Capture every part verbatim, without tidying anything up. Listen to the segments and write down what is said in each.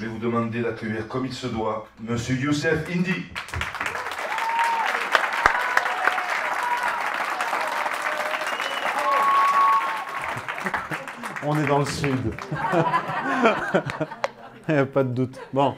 je vais vous demander d'accueillir comme il se doit Monsieur Youssef Indy. On est dans le sud. Il n'y a pas de doute. Bon.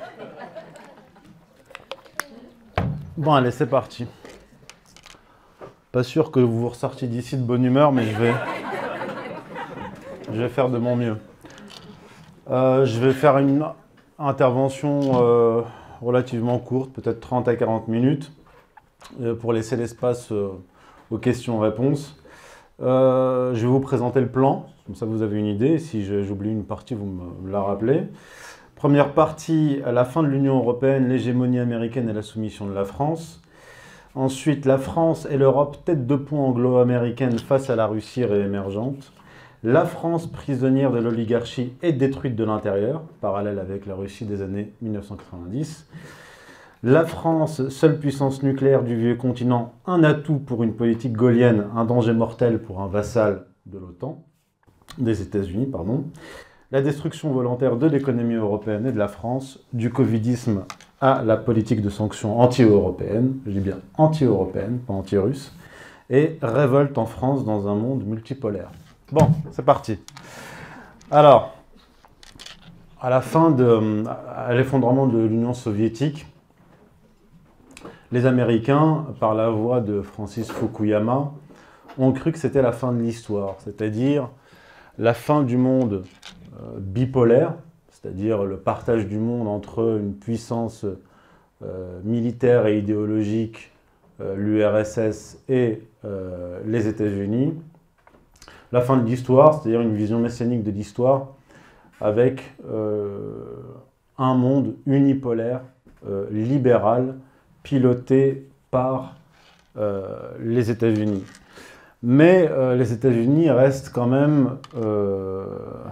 Bon, allez, c'est parti. Pas sûr que vous vous ressortiez d'ici de bonne humeur, mais je vais, je vais faire de mon mieux. Euh, je vais faire une intervention euh, relativement courte, peut-être trente à quarante minutes, euh, pour laisser l'espace euh, aux questions-réponses. Euh, je vais vous présenter le plan, comme ça vous avez une idée. Si j'oublie une partie, vous me la rappelez. Première partie, à la fin de l'Union européenne, l'hégémonie américaine et la soumission de la France. Ensuite, la France et l'Europe, tête de pont anglo-américaine face à la Russie réémergente. La France, prisonnière de l'oligarchie et détruite de l'intérieur, parallèle avec la Russie des années mille neuf cent quatre-vingt-dix. La France, seule puissance nucléaire du vieux continent, un atout pour une politique gaullienne, un danger mortel pour un vassal de l'OTAN, des États-Unis, pardon. La destruction volontaire de l'économie européenne et de la France, du covidisme à la politique de sanctions anti-européenne, je dis bien anti-européenne, pas anti-russe, et révolte en France dans un monde multipolaire. Bon, c'est parti. Alors, à la fin de à l'effondrement de l'Union soviétique, les Américains, par la voix de Francis Fukuyama, ont cru que c'était la fin de l'histoire, c'est-à-dire la fin du monde euh, bipolaire, c'est-à-dire le partage du monde entre une puissance euh, militaire et idéologique, euh, l'U R S S et euh, les États-Unis. La fin de l'histoire, c'est-à-dire une vision messianique de l'histoire avec euh, un monde unipolaire, euh, libéral, piloté par euh, les États-Unis. Mais euh, les États-Unis restent quand même euh,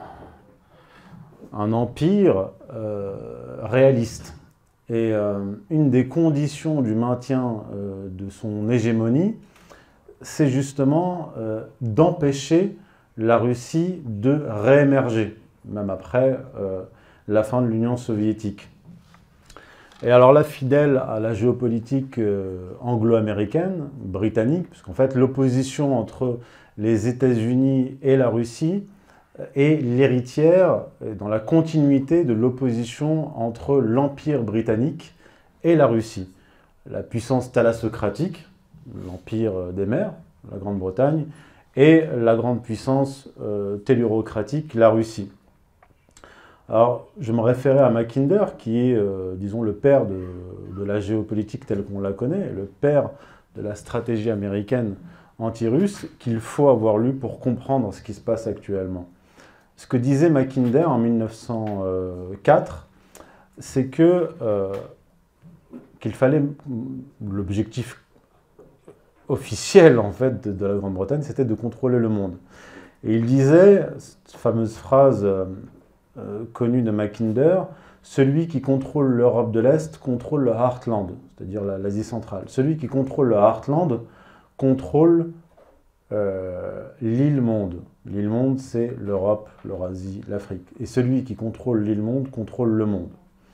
un empire euh, réaliste. Et euh, une des conditions du maintien euh, de son hégémonie, c'est justement euh, d'empêcher la Russie de réémerger, même après euh, la fin de l'Union soviétique. Et alors là, fidèle à la géopolitique euh, anglo-américaine, britannique, puisqu'en fait l'opposition entre les États-Unis et la Russie est l'héritière dans la continuité de l'opposition entre l'Empire britannique et la Russie. La puissance thalassocratique, l'Empire des mers, la Grande-Bretagne, et la grande puissance euh, tellurocratique, la Russie. Alors, je me référais à Mackinder, qui est, euh, disons, le père de, de la géopolitique telle qu'on la connaît, le père de la stratégie américaine anti-russe, qu'il faut avoir lu pour comprendre ce qui se passe actuellement. Ce que disait Mackinder en mille neuf cent quatre, c'est que euh, qu'il fallait, l'objectif officiel en fait de, de la Grande-Bretagne, c'était de contrôler le monde. Et il disait, cette fameuse phrase euh, euh, connue de Mackinder, celui qui contrôle l'Europe de l'Est contrôle le Heartland, c'est-à-dire l'Asie centrale. Celui qui contrôle le Heartland contrôle euh, l'île-monde. L'île-monde, c'est l'Europe, l'Eurasie, l'Afrique. Et celui qui contrôle l'île-monde contrôle le monde.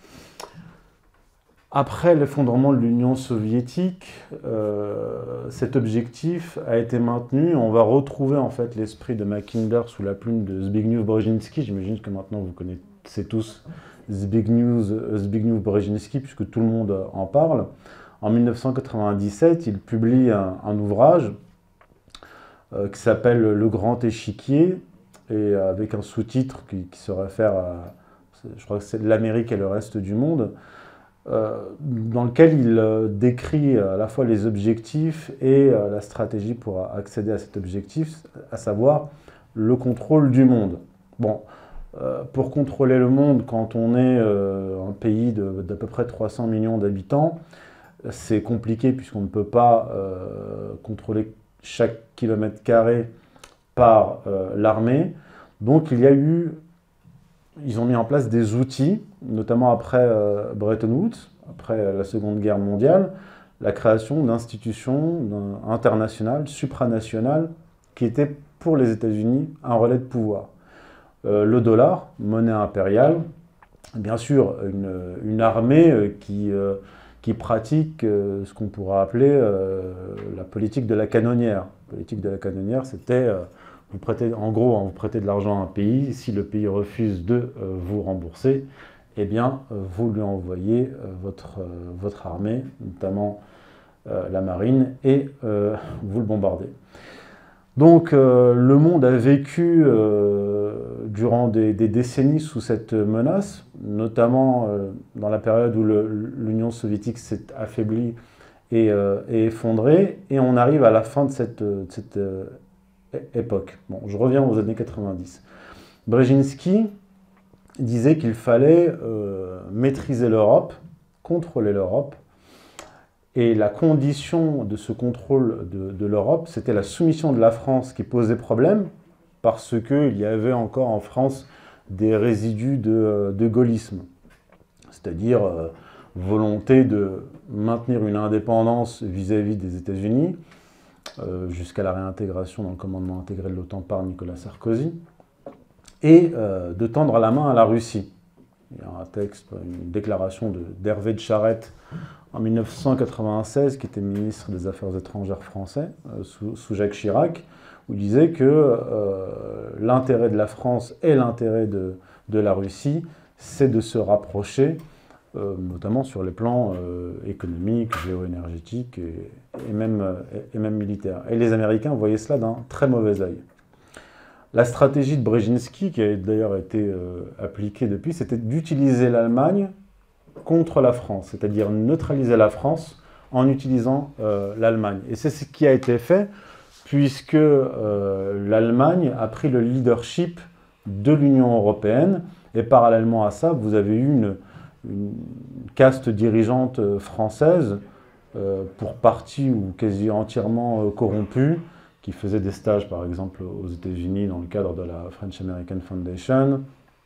Après l'effondrement de l'Union soviétique, euh, cet objectif a été maintenu. On va retrouver en fait l'esprit de Mackinder sous la plume de Zbigniew Brzezinski. J'imagine que maintenant vous connaissez tous Zbigniew, Zbigniew Brzezinski puisque tout le monde en parle. En mille neuf cent quatre-vingt-dix-sept, il publie un, un ouvrage euh, qui s'appelle Le Grand Échiquier et avec un sous-titre qui, qui se réfère à, je crois que c'est l'Amérique et le reste du monde. Euh, dans lequel il euh, décrit à la fois les objectifs et euh, la stratégie pour accéder à cet objectif, à savoir le contrôle du monde. Bon, euh, pour contrôler le monde, quand on est euh, un pays d'à peu près trois cents millions d'habitants, c'est compliqué puisqu'on ne peut pas euh, contrôler chaque kilomètre carré par euh, l'armée. Donc il y a eu... Ils ont mis en place des outils, notamment après euh, Bretton Woods, après la Seconde Guerre mondiale, la création d'institutions internationales, supranationales, qui étaient pour les États-Unis un relais de pouvoir. Euh, le dollar, monnaie impériale, bien sûr une, une armée qui, euh, qui pratique euh, ce qu'on pourra appeler euh, la politique de la canonnière. La politique de la canonnière, c'était, euh, vous prêtez, en gros, hein, vous prêtez de l'argent à un pays, si le pays refuse de euh, vous rembourser, eh bien, euh, vous lui envoyez euh, votre, euh, votre armée, notamment euh, la marine, et euh, vous le bombardez. Donc euh, le monde a vécu euh, durant des, des décennies sous cette menace, notamment euh, dans la période où l'Union soviétique s'est affaiblie et, euh, et effondrée, et on arrive à la fin de cette, de cette euh, époque. Bon, je reviens aux années quatre-vingt-dix. Brzezinski disait qu'il fallait euh, maîtriser l'Europe, contrôler l'Europe, et la condition de ce contrôle de, de l'Europe, c'était la soumission de la France qui posait problème, parce qu'il y avait encore en France des résidus de, de gaullisme, c'est-à-dire euh, volonté de maintenir une indépendance vis-à-vis des États-Unis, euh, jusqu'à la réintégration dans le commandement intégré de l'OTAN par Nicolas Sarkozy, et euh, de tendre la main à la Russie. Il y a un texte, une déclaration d'Hervé de Charette, en mille neuf cent quatre-vingt-seize, qui était ministre des Affaires étrangères français, euh, sous, sous Jacques Chirac, où il disait que euh, l'intérêt de la France et l'intérêt de, de la Russie, c'est de se rapprocher, euh, notamment sur les plans euh, économiques, géoénergétiques et, et, même, et, et même militaires. Et les Américains voyaient cela d'un très mauvais œil. La stratégie de Brzezinski, qui a d'ailleurs été euh, appliquée depuis, c'était d'utiliser l'Allemagne contre la France, c'est-à-dire neutraliser la France en utilisant euh, l'Allemagne. Et c'est ce qui a été fait, puisque euh, l'Allemagne a pris le leadership de l'Union européenne, et parallèlement à ça, vous avez eu une, une caste dirigeante française, euh, pour partie ou quasi entièrement euh, corrompue, qui faisait des stages, par exemple, aux États-Unis dans le cadre de la French American Foundation,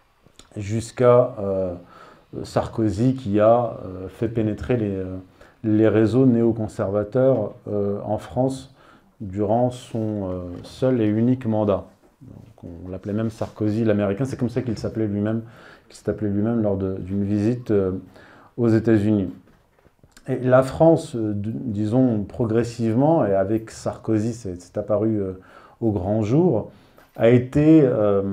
jusqu'à euh, Sarkozy qui a euh, fait pénétrer les, euh, les réseaux néoconservateurs euh, en France durant son euh, seul et unique mandat. Donc, on l'appelait même Sarkozy l'Américain, c'est comme ça qu'il s'appelait lui-même, qu'il s'est appelé lui-même lors d'une visite euh, aux États-Unis. Et la France, euh, disons progressivement, et avec Sarkozy, c'est apparu euh, au grand jour, a été euh,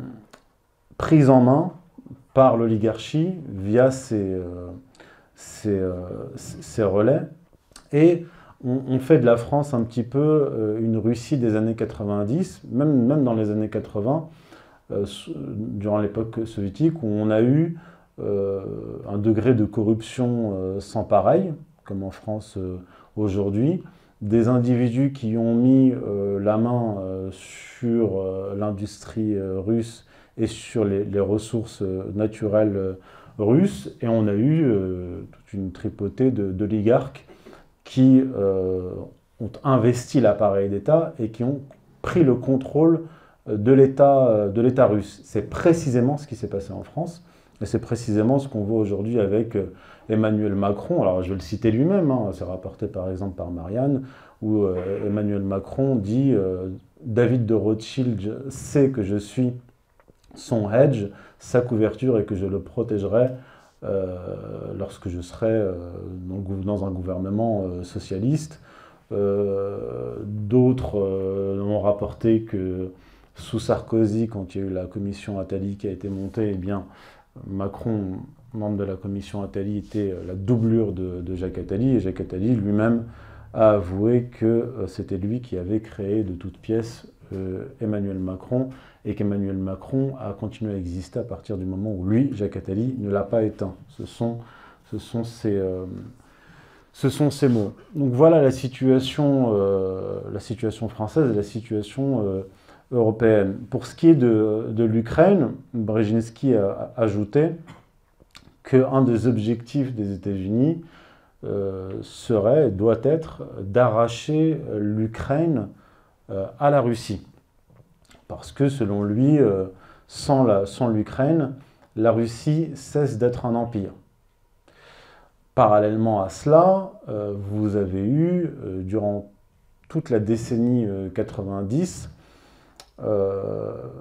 prise en main par l'oligarchie via ses, euh, ses, euh, ses relais. Et on, on fait de la France un petit peu euh, une Russie des années quatre-vingt-dix, même, même dans les années quatre-vingts, euh, durant l'époque soviétique, où on a eu euh, un degré de corruption euh, sans pareil, comme en France euh, aujourd'hui, des individus qui ont mis euh, la main euh, sur euh, l'industrie euh, russe et sur les, les ressources naturelles russes, et on a eu euh, toute une tripotée d'oligarques qui euh, ont investi l'appareil d'État et qui ont pris le contrôle de l'État de l'État russe. C'est précisément ce qui s'est passé en France, et c'est précisément ce qu'on voit aujourd'hui avec Emmanuel Macron. Alors je vais le citer lui-même, hein, c'est rapporté par exemple par Marianne, où euh, Emmanuel Macron dit euh, « David de Rothschild sait que je suis son hedge, sa couverture, et que je le protégerai euh, lorsque je serai euh, dans, dans un gouvernement euh, socialiste. Euh, » D'autres euh, ont rapporté que sous Sarkozy, quand il y a eu la commission Attali qui a été montée, eh bien, Macron, membre de la commission Attali, était la doublure de, de Jacques Attali, et Jacques Attali lui-même a avoué que euh, c'était lui qui avait créé de toutes pièces euh, Emmanuel Macron, et qu'Emmanuel Macron a continué à exister à partir du moment où lui, Jacques Attali, ne l'a pas éteint. Ce sont, ce sont, ces, euh, ce sont ces mots. Donc voilà la situation, euh, la situation française et la situation euh, européenne. Pour ce qui est de, de l'Ukraine, Brzezinski a ajouté qu'un des objectifs des États-Unis euh, serait, doit être, d'arracher l'Ukraine euh, à la Russie. Parce que, selon lui, euh, sans l'Ukraine, la Russie cesse d'être un empire. Parallèlement à cela, euh, vous avez eu, euh, durant toute la décennie euh, quatre-vingt-dix, euh,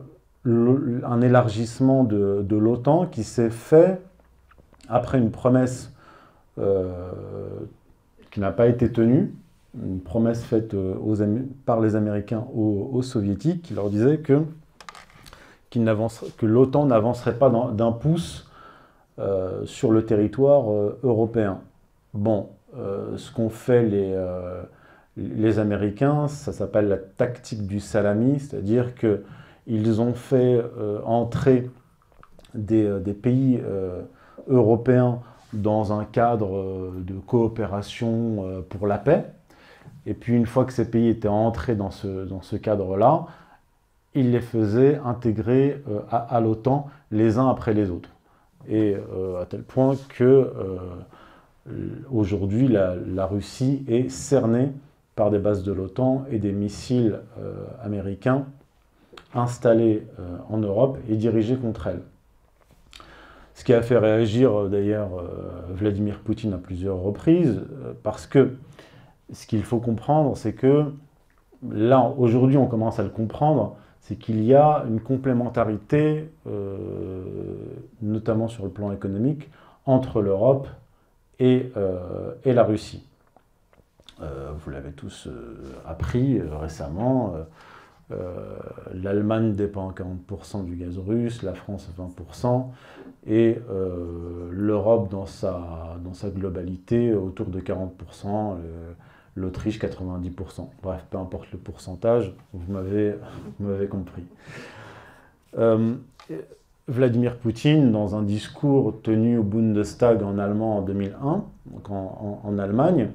un élargissement de, de l'OTAN qui s'est fait après une promesse euh, qui n'a pas été tenue, une promesse faite aux, par les Américains aux, aux Soviétiques, qui leur disait que, qu'il que l'OTAN n'avancerait pas d'un pouce euh, sur le territoire euh, européen. Bon, euh, ce qu'ont fait les, euh, les Américains, ça s'appelle la tactique du salami, c'est-à-dire qu'ils ont fait euh, entrer des, euh, des pays euh, européens dans un cadre euh, de coopération euh, pour la paix. Et puis une fois que ces pays étaient entrés dans ce, dans ce cadre-là, ils les faisaient intégrer euh, à, à l'OTAN les uns après les autres. Et euh, à tel point que euh, aujourd'hui, la, la Russie est cernée par des bases de l'OTAN et des missiles euh, américains installés euh, en Europe et dirigés contre elle. Ce qui a fait réagir d'ailleurs euh, Vladimir Poutine à plusieurs reprises, euh, parce que ce qu'il faut comprendre, c'est que là, aujourd'hui, on commence à le comprendre, c'est qu'il y a une complémentarité, euh, notamment sur le plan économique, entre l'Europe et, euh, et la Russie. Euh, vous l'avez tous euh, appris euh, récemment, euh, euh, l'Allemagne dépend à quarante pour cent du gaz russe, la France à vingt pour cent, et euh, l'Europe dans sa, dans sa globalité autour de quarante pour cent, euh, l'Autriche quatre-vingt-dix pour cent. Bref, peu importe le pourcentage, vous m'avez compris. Euh, Vladimir Poutine, dans un discours tenu au Bundestag en allemand en deux mille un, donc en, en, en Allemagne,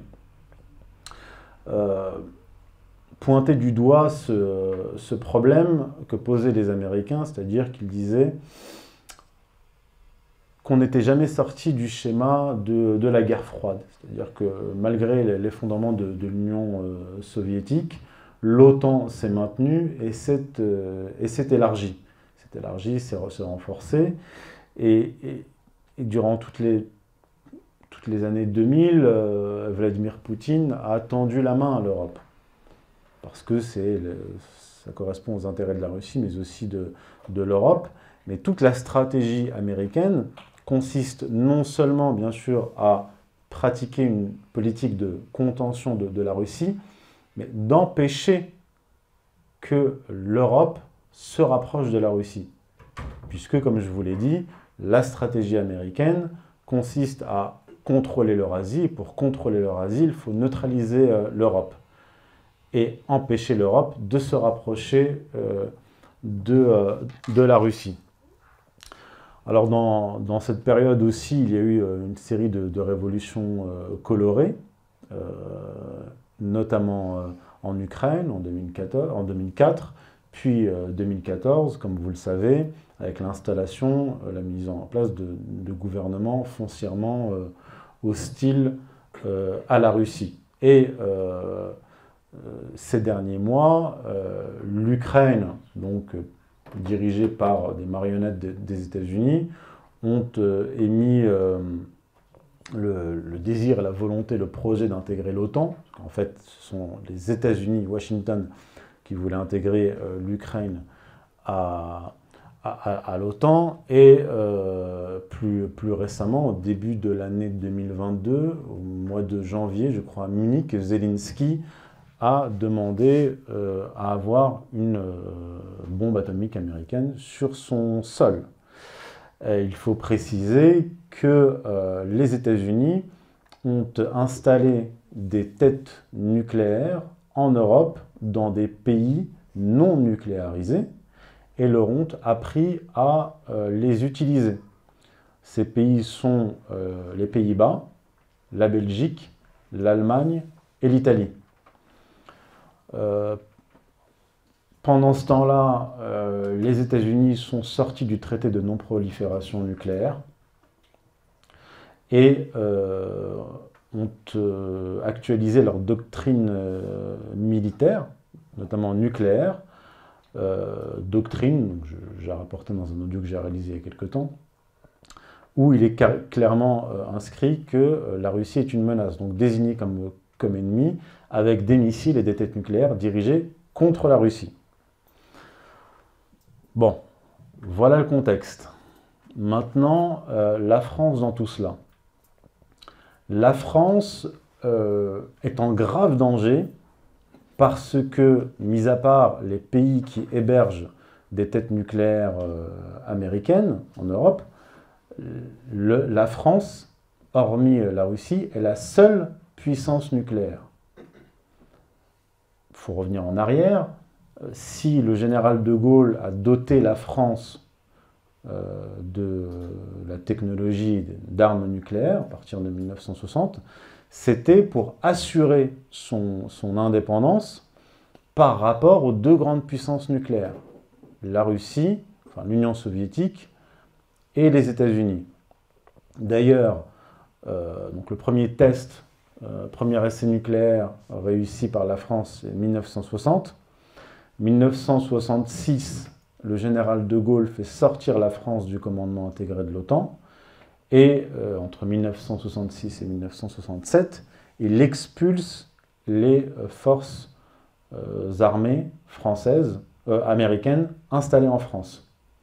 euh, pointait du doigt ce, ce problème que posaient les Américains, c'est-à-dire qu'il disait qu'on n'était jamais sorti du schéma de, de la guerre froide. C'est-à-dire que malgré l'effondrement de, de l'Union euh, soviétique, l'OTAN s'est maintenue et s'est euh, élargie. S'est élargie, s'est renforcée. Et, et, et durant toutes les, toutes les années deux mille, euh, Vladimir Poutine a tendu la main à l'Europe. Parce que ça correspond aux intérêts de la Russie, mais aussi de, de l'Europe. Mais toute la stratégie américaine consiste non seulement, bien sûr, à pratiquer une politique de contention de, de la Russie, mais d'empêcher que l'Europe se rapproche de la Russie. Puisque, comme je vous l'ai dit, la stratégie américaine consiste à contrôler l'Eurasie, et pour contrôler l'Eurasie, il faut neutraliser euh, l'Europe et empêcher l'Europe de se rapprocher euh, de, euh, de la Russie. Alors dans, dans cette période aussi, il y a eu une série de, de révolutions euh, colorées, euh, notamment euh, en Ukraine en deux mille quatorze, en deux mille quatre, puis euh, deux mille quatorze, comme vous le savez, avec l'installation, euh, la mise en place de, de gouvernements foncièrement euh, hostiles euh, à la Russie. Et euh, euh, ces derniers mois, euh, l'Ukraine, donc dirigés par des marionnettes de, des États-Unis, ont euh, émis euh, le, le désir, la volonté, le projet d'intégrer l'OTAN. En fait, ce sont les États-Unis, Washington, qui voulaient intégrer euh, l'Ukraine à, à, à, à l'OTAN. Et euh, plus, plus récemment, au début de l'année deux mille vingt-deux, au mois de janvier, je crois, à Munich, Zelensky a demandé euh, à avoir une euh, bombe atomique américaine sur son sol. Et il faut préciser que euh, les États-Unis ont installé des têtes nucléaires en Europe dans des pays non nucléarisés et leur ont appris à euh, les utiliser. Ces pays sont euh, les Pays-Bas, la Belgique, l'Allemagne et l'Italie. Euh, pendant ce temps-là, euh, les États-Unis sont sortis du traité de non-prolifération nucléaire et euh, ont euh, actualisé leur doctrine euh, militaire, notamment nucléaire, euh, doctrine, j'ai rapporté dans un audio que j'ai réalisé il y a quelque temps, où il est clairement euh, inscrit que euh, la Russie est une menace, donc désignée comme, comme ennemi, avec des missiles et des têtes nucléaires dirigés contre la Russie. Bon, Voilà le contexte. Maintenant, euh, la France dans tout cela. La France euh, est en grave danger parce que, mis à part les pays qui hébergent des têtes nucléaires euh, américaines en Europe, le, la France, hormis la Russie, est la seule puissance nucléaire. Il faut revenir en arrière. Si le général de Gaulle a doté la France euh, de la technologie d'armes nucléaires à partir de mille neuf cent soixante, c'était pour assurer son, son indépendance par rapport aux deux grandes puissances nucléaires, la Russie, enfin l'Union soviétique et les États-Unis. D'ailleurs, euh, donc le premier test, euh, premier essai nucléaire réussi par la France, c'est mille neuf cent soixante. mille neuf cent soixante-six, le général de Gaulle fait sortir la France du commandement intégré de l'OTAN. Et euh, entre mille neuf cent soixante-six et mille neuf cent soixante-sept, il expulse les euh, forces euh, armées françaises, euh, américaines, installées en France.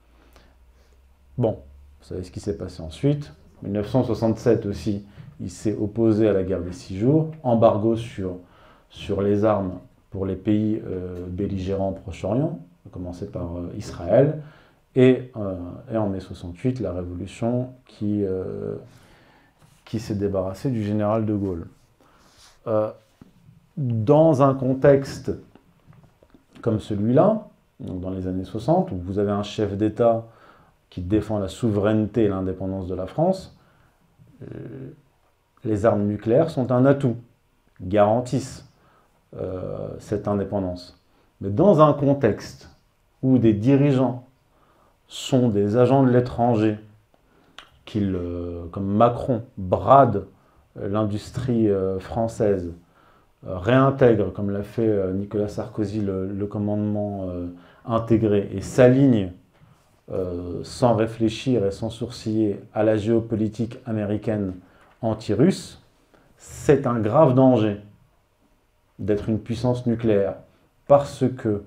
Bon, vous savez ce qui s'est passé ensuite. mille neuf cent soixante-sept aussi, il s'est opposé à la guerre des six jours, embargo sur, sur les armes pour les pays euh, belligérants au Proche-Orient, à commencer par euh, Israël, et, euh, et en mai soixante-huit, la révolution qui, euh, qui s'est débarrassée du général de Gaulle. Euh, dans un contexte comme celui-là, dans les années soixante, où vous avez un chef d'État qui défend la souveraineté et l'indépendance de la France, euh, les armes nucléaires sont un atout, garantissent euh, cette indépendance. Mais dans un contexte où des dirigeants sont des agents de l'étranger, qui, comme Macron, bradent l'industrie euh, française, euh, réintègrent, comme l'a fait euh, Nicolas Sarkozy, le, le commandement euh, intégré, et s'alignent euh, sans réfléchir et sans sourciller à la géopolitique américaine anti-russe, c'est un grave danger d'être une puissance nucléaire. Parce que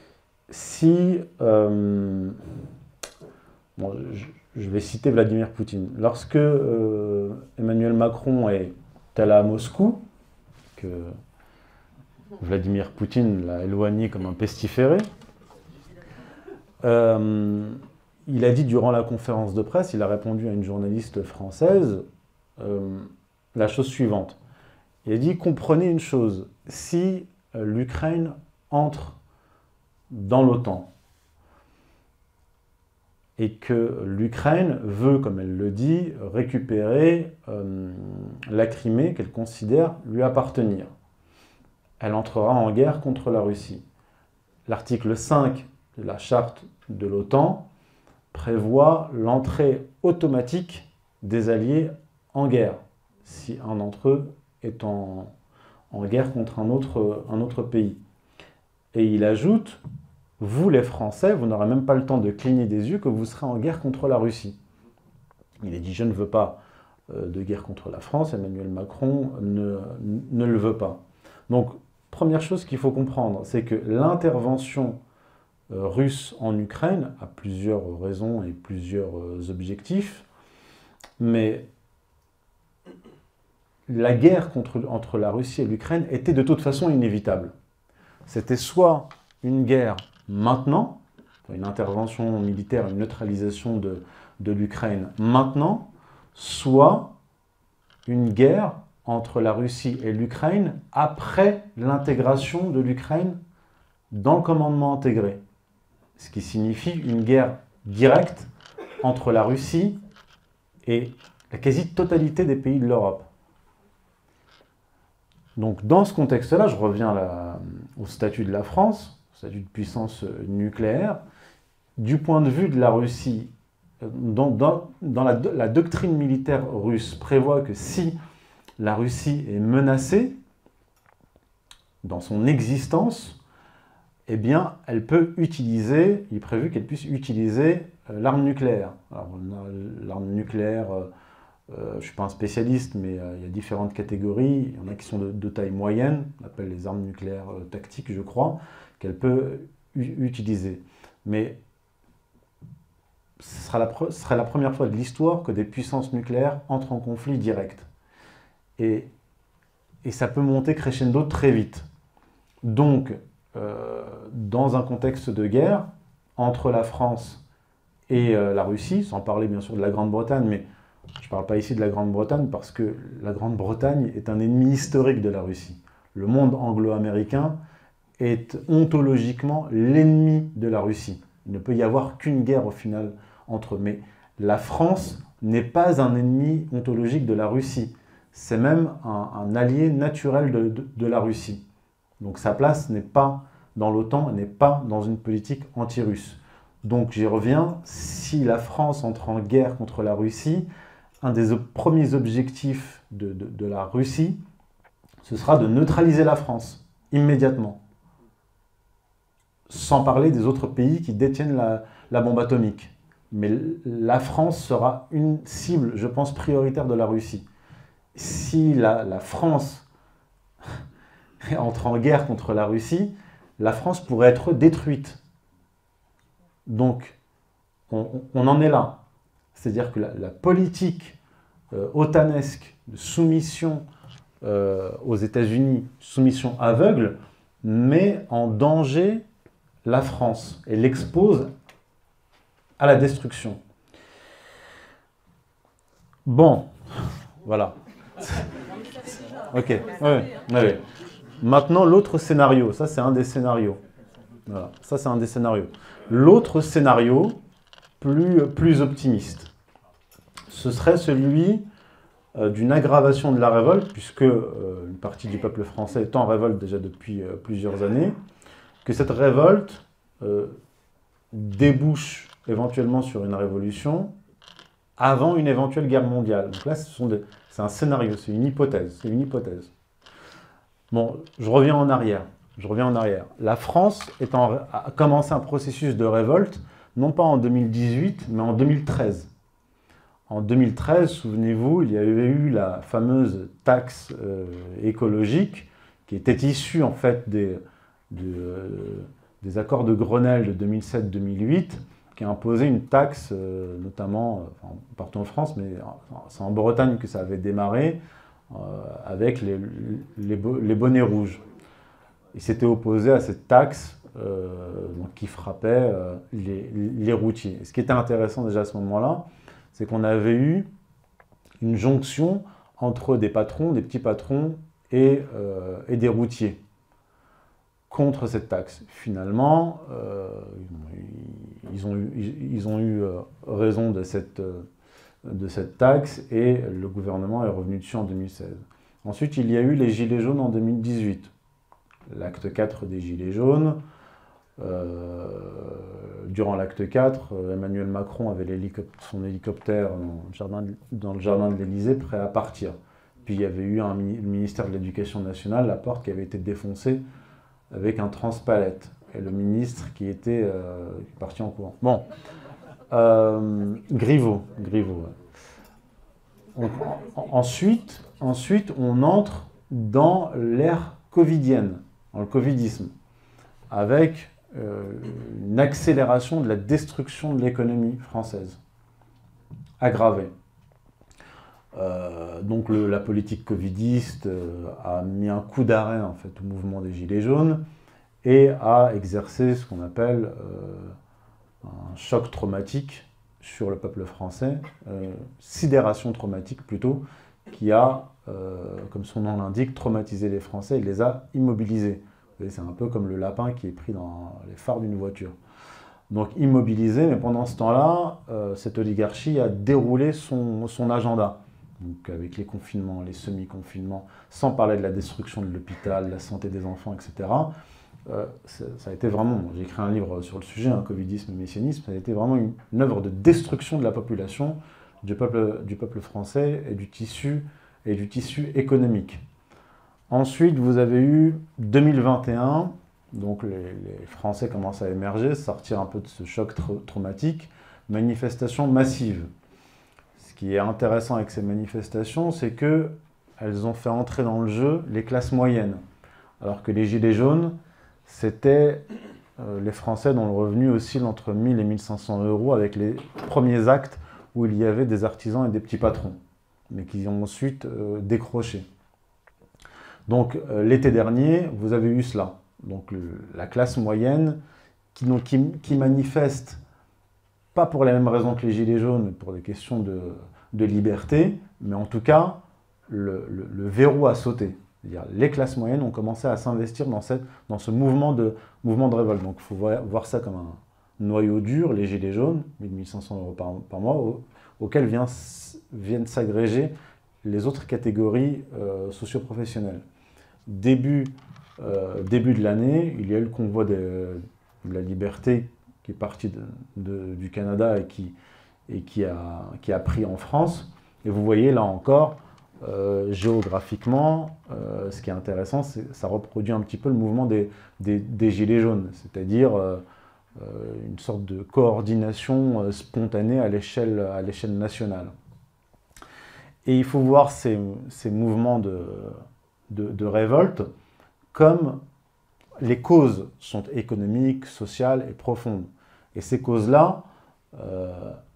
si... Euh, bon, je, je vais citer Vladimir Poutine. Lorsque euh, Emmanuel Macron est allé à Moscou, que Vladimir Poutine l'a éloigné comme un pestiféré, euh, il a dit durant la conférence de presse, il a répondu à une journaliste française, euh, la chose suivante. Il a dit, comprenez une chose, si euh, l'Ukraine entre dans l'OTAN, et que l'Ukraine veut, comme elle le dit, récupérer euh, la Crimée qu'elle considère lui appartenir. Elle entrera en guerre contre la Russie. L'article cinq de la charte de l'OTAN prévoit l'entrée automatique des alliés en guerre, si un d'entre eux est en, en guerre contre un autre, un autre pays. Et il ajoute, vous les Français, vous n'aurez même pas le temps de cligner des yeux que vous serez en guerre contre la Russie. Il a dit, je ne veux pas euh, de guerre contre la France, Emmanuel Macron ne, ne le veut pas. Donc, première chose qu'il faut comprendre, c'est que l'intervention euh, russe en Ukraine a plusieurs raisons et plusieurs euh, objectifs, mais la guerre contre, entre la Russie et l'Ukraine était de toute façon inévitable. C'était soit une guerre maintenant, une intervention militaire, une neutralisation de, de l'Ukraine maintenant, soit une guerre entre la Russie et l'Ukraine après l'intégration de l'Ukraine dans le commandement intégré. Ce qui signifie une guerre directe entre la Russie et la quasi-totalité des pays de l'Europe. Donc dans ce contexte-là, je reviens là, au statut de la France, statut de puissance nucléaire, du point de vue de la Russie, dans, dans, dans la, la doctrine militaire russe prévoit que si la Russie est menacée dans son existence, eh bien, elle peut utiliser, il est prévu qu'elle puisse utiliser euh, l'arme nucléaire. Alors, l'arme nucléaire, euh, euh, je ne suis pas un spécialiste, mais euh, il y a différentes catégories. Il y en a qui sont de, de taille moyenne, on appelle les armes nucléaires euh, tactiques, je crois, qu'elle peut utiliser. Mais ce sera la, ce serait la première fois de l'histoire que des puissances nucléaires entrent en conflit direct. Et, et ça peut monter crescendo très vite. Donc, euh, dans un contexte de guerre, entre la France et euh, la Russie, sans parler bien sûr de la Grande-Bretagne, mais je ne parle pas ici de la Grande-Bretagne parce que la Grande-Bretagne est un ennemi historique de la Russie. Le monde anglo-américain est ontologiquement l'ennemi de la Russie. Il ne peut y avoir qu'une guerre au final entre eux. Mais la France n'est pas un ennemi ontologique de la Russie. C'est même un, un allié naturel de, de, de la Russie. Donc sa place n'est pas dans l'OTAN, n'est pas dans une politique anti-russe. Donc j'y reviens, si la France entre en guerre contre la Russie, un des premiers objectifs de, de, de la Russie, ce sera de neutraliser la France, immédiatement. Sans parler des autres pays qui détiennent la, la bombe atomique. Mais la France sera une cible, je pense, prioritaire de la Russie. Si la, la France entre en guerre contre la Russie, la France pourrait être détruite. Donc, on, on en est là. C'est-à-dire que la, la politique euh, otanesque de soumission euh, aux États-Unis, soumission aveugle, met en danger la France et l'expose à la destruction. Bon, voilà. Ok, oui, oui. Maintenant, l'autre scénario, ça c'est un des scénarios. Voilà, ça c'est un des scénarios. L'autre scénario, plus, plus optimiste, ce serait celui euh, d'une aggravation de la révolte, puisque euh, une partie du peuple français est en révolte déjà depuis euh, plusieurs années, que cette révolte euh, débouche éventuellement sur une révolution avant une éventuelle guerre mondiale. Donc là, c'est un scénario, c'est une hypothèse, c'est une hypothèse. Bon, je reviens en arrière. Je reviens en arrière. La France est en, a commencé un processus de révolte, non pas en deux mille dix-huit, mais en deux mille treize. En deux mille treize, souvenez-vous, il y avait eu la fameuse taxe euh, écologique qui était issue en fait des, de, euh, des accords de Grenelle de deux mille sept deux mille huit, qui a imposé une taxe, euh, notamment enfin, partout en France, mais c'est en Bretagne que ça avait démarré, euh, avec les, les, les bonnets rouges. Il s'était opposé à cette taxe euh, donc, qui frappait euh, les, les routiers. Et ce qui était intéressant déjà à ce moment-là, c'est qu'on avait eu une jonction entre des patrons, des petits patrons et, euh, et des routiers contre cette taxe. Finalement, euh, ils ont eu, ils ont eu raison de cette, de cette taxe et le gouvernement est revenu dessus en deux mille seize. Ensuite, il y a eu les Gilets jaunes en deux mille dix-huit. L'acte quatre des Gilets jaunes. Euh, durant l'acte quatre, Emmanuel Macron avait l'hélicoptère, son hélicoptère dans le jardin de, dans le jardin de l'Élysée, prêt à partir. Puis il y avait eu un, le ministère de l'Éducation nationale, la porte qui avait été défoncée avec un transpalette. Et le ministre qui était euh, parti en courant. Bon. Euh, Griveaux. Griveaux ouais. on, en, ensuite, ensuite, on entre dans l'ère covidienne, dans le covidisme, avec euh, une accélération de la destruction de l'économie française, aggravée. Euh, donc le, la politique covidiste euh, a mis un coup d'arrêt en fait, au mouvement des Gilets jaunes et a exercé ce qu'on appelle euh, un choc traumatique sur le peuple français, euh, sidération traumatique plutôt, qui a, euh, comme son nom l'indique, traumatisé les Français et les a immobilisés. C'est un peu comme le lapin qui est pris dans les phares d'une voiture. Donc immobilisé, mais pendant ce temps-là, euh, cette oligarchie a déroulé son, son agenda. Donc avec les confinements, les semi-confinements, sans parler de la destruction de l'hôpital, la santé des enfants, et cetera. Euh, ça a été vraiment, j'ai écrit un livre sur le sujet, un covidisme et messianisme, ça a été vraiment une, une œuvre de destruction de la population, du peuple, du peuple français et du tissu, et du tissu économique. Ensuite, vous avez eu deux mille vingt et un, donc les, les Français commencent à émerger, sortir un peu de ce choc tra traumatique, manifestations massives. Ce qui est intéressant avec ces manifestations, c'est qu'elles ont fait entrer dans le jeu les classes moyennes, alors que les Gilets jaunes, c'était euh, les Français dont le revenu oscille entre mille et mille cinq cents euros avec les premiers actes où il y avait des artisans et des petits patrons, mais qui ont ensuite euh, décroché. Donc euh, l'été dernier, vous avez eu cela. Donc le, la classe moyenne qui, donc, qui, qui manifeste, pas pour les mêmes raisons que les Gilets jaunes, mais pour des questions de, de liberté, mais en tout cas, le, le, le verrou a sauté. C'est-à-dire les classes moyennes ont commencé à s'investir dans, cette, dans ce mouvement de, mouvement de révolte. Donc il faut voir, voir ça comme un noyau dur, les Gilets jaunes, mille cinq cents euros par, par mois, au, auxquels vient, viennent s'agréger les autres catégories euh, socio-professionnelles. Début, euh, début de l'année, il y a eu le convoi de, de la liberté qui est parti de, de, du Canada et, qui, et qui, a, qui a pris en France. Et vous voyez là encore, euh, géographiquement, euh, ce qui est intéressant, c'est que ça reproduit un petit peu le mouvement des, des, des Gilets jaunes, c'est-à-dire euh, euh, une sorte de coordination euh, spontanée à l'échelle à l'échelle nationale. Et il faut voir ces, ces mouvements de, de, de révolte comme les causes sont économiques, sociales et profondes. Et ces causes-là euh,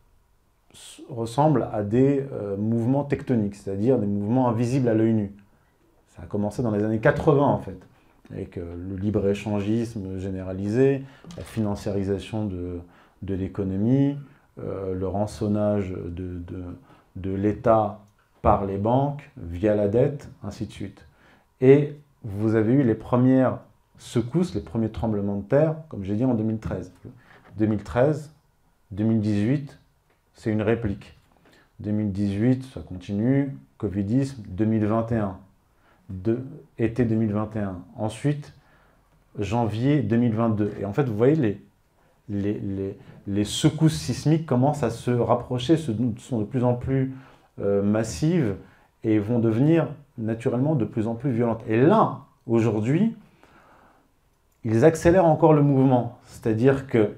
ressemblent à des euh, mouvements tectoniques, c'est-à-dire des mouvements invisibles à l'œil nu. Ça a commencé dans les années quatre-vingt en fait, avec euh, le libre-échangisme généralisé, la financiarisation de, de l'économie, euh, le rançonnage de, de, de l'État par les banques, via la dette, ainsi de suite. Et vous avez eu les premières secousses, les premiers tremblements de terre, comme j'ai dit, en deux mille treize. deux mille treize, deux mille dix-huit, c'est une réplique. deux mille dix-huit, ça continue, Covidisme, deux mille vingt et un, de, été deux mille vingt et un. Ensuite, janvier deux mille vingt-deux. Et en fait, vous voyez, les, les, les, les secousses sismiques commencent à se rapprocher, se, sont de plus en plus euh, massives et vont devenir naturellement de plus en plus violentes. Et là, aujourd'hui, ils accélèrent encore le mouvement. C'est-à-dire que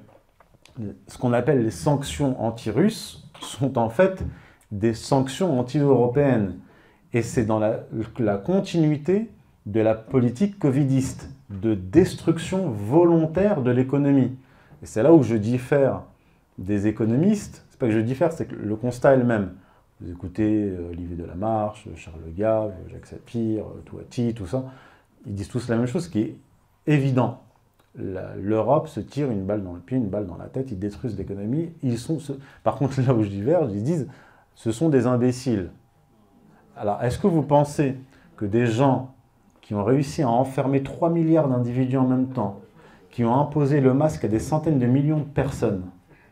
ce qu'on appelle les sanctions anti-russes sont en fait des sanctions anti-européennes. Et c'est dans la, la continuité de la politique covidiste, de destruction volontaire de l'économie. Et c'est là où je diffère des économistes. C'est pas que je diffère, c'est que le constat est le même. Vous écoutez Olivier Delamarche, Charles Gave, Jacques Sapir, Touati, tout ça. Ils disent tous la même chose, ce qui est évident. L'Europe se tire une balle dans le pied, une balle dans la tête, ils détruisent l'économie. Ils sont, par contre, là où je diverge, ils disent ce sont des imbéciles. Alors, est-ce que vous pensez que des gens qui ont réussi à enfermer trois milliards d'individus en même temps, qui ont imposé le masque à des centaines de millions de personnes,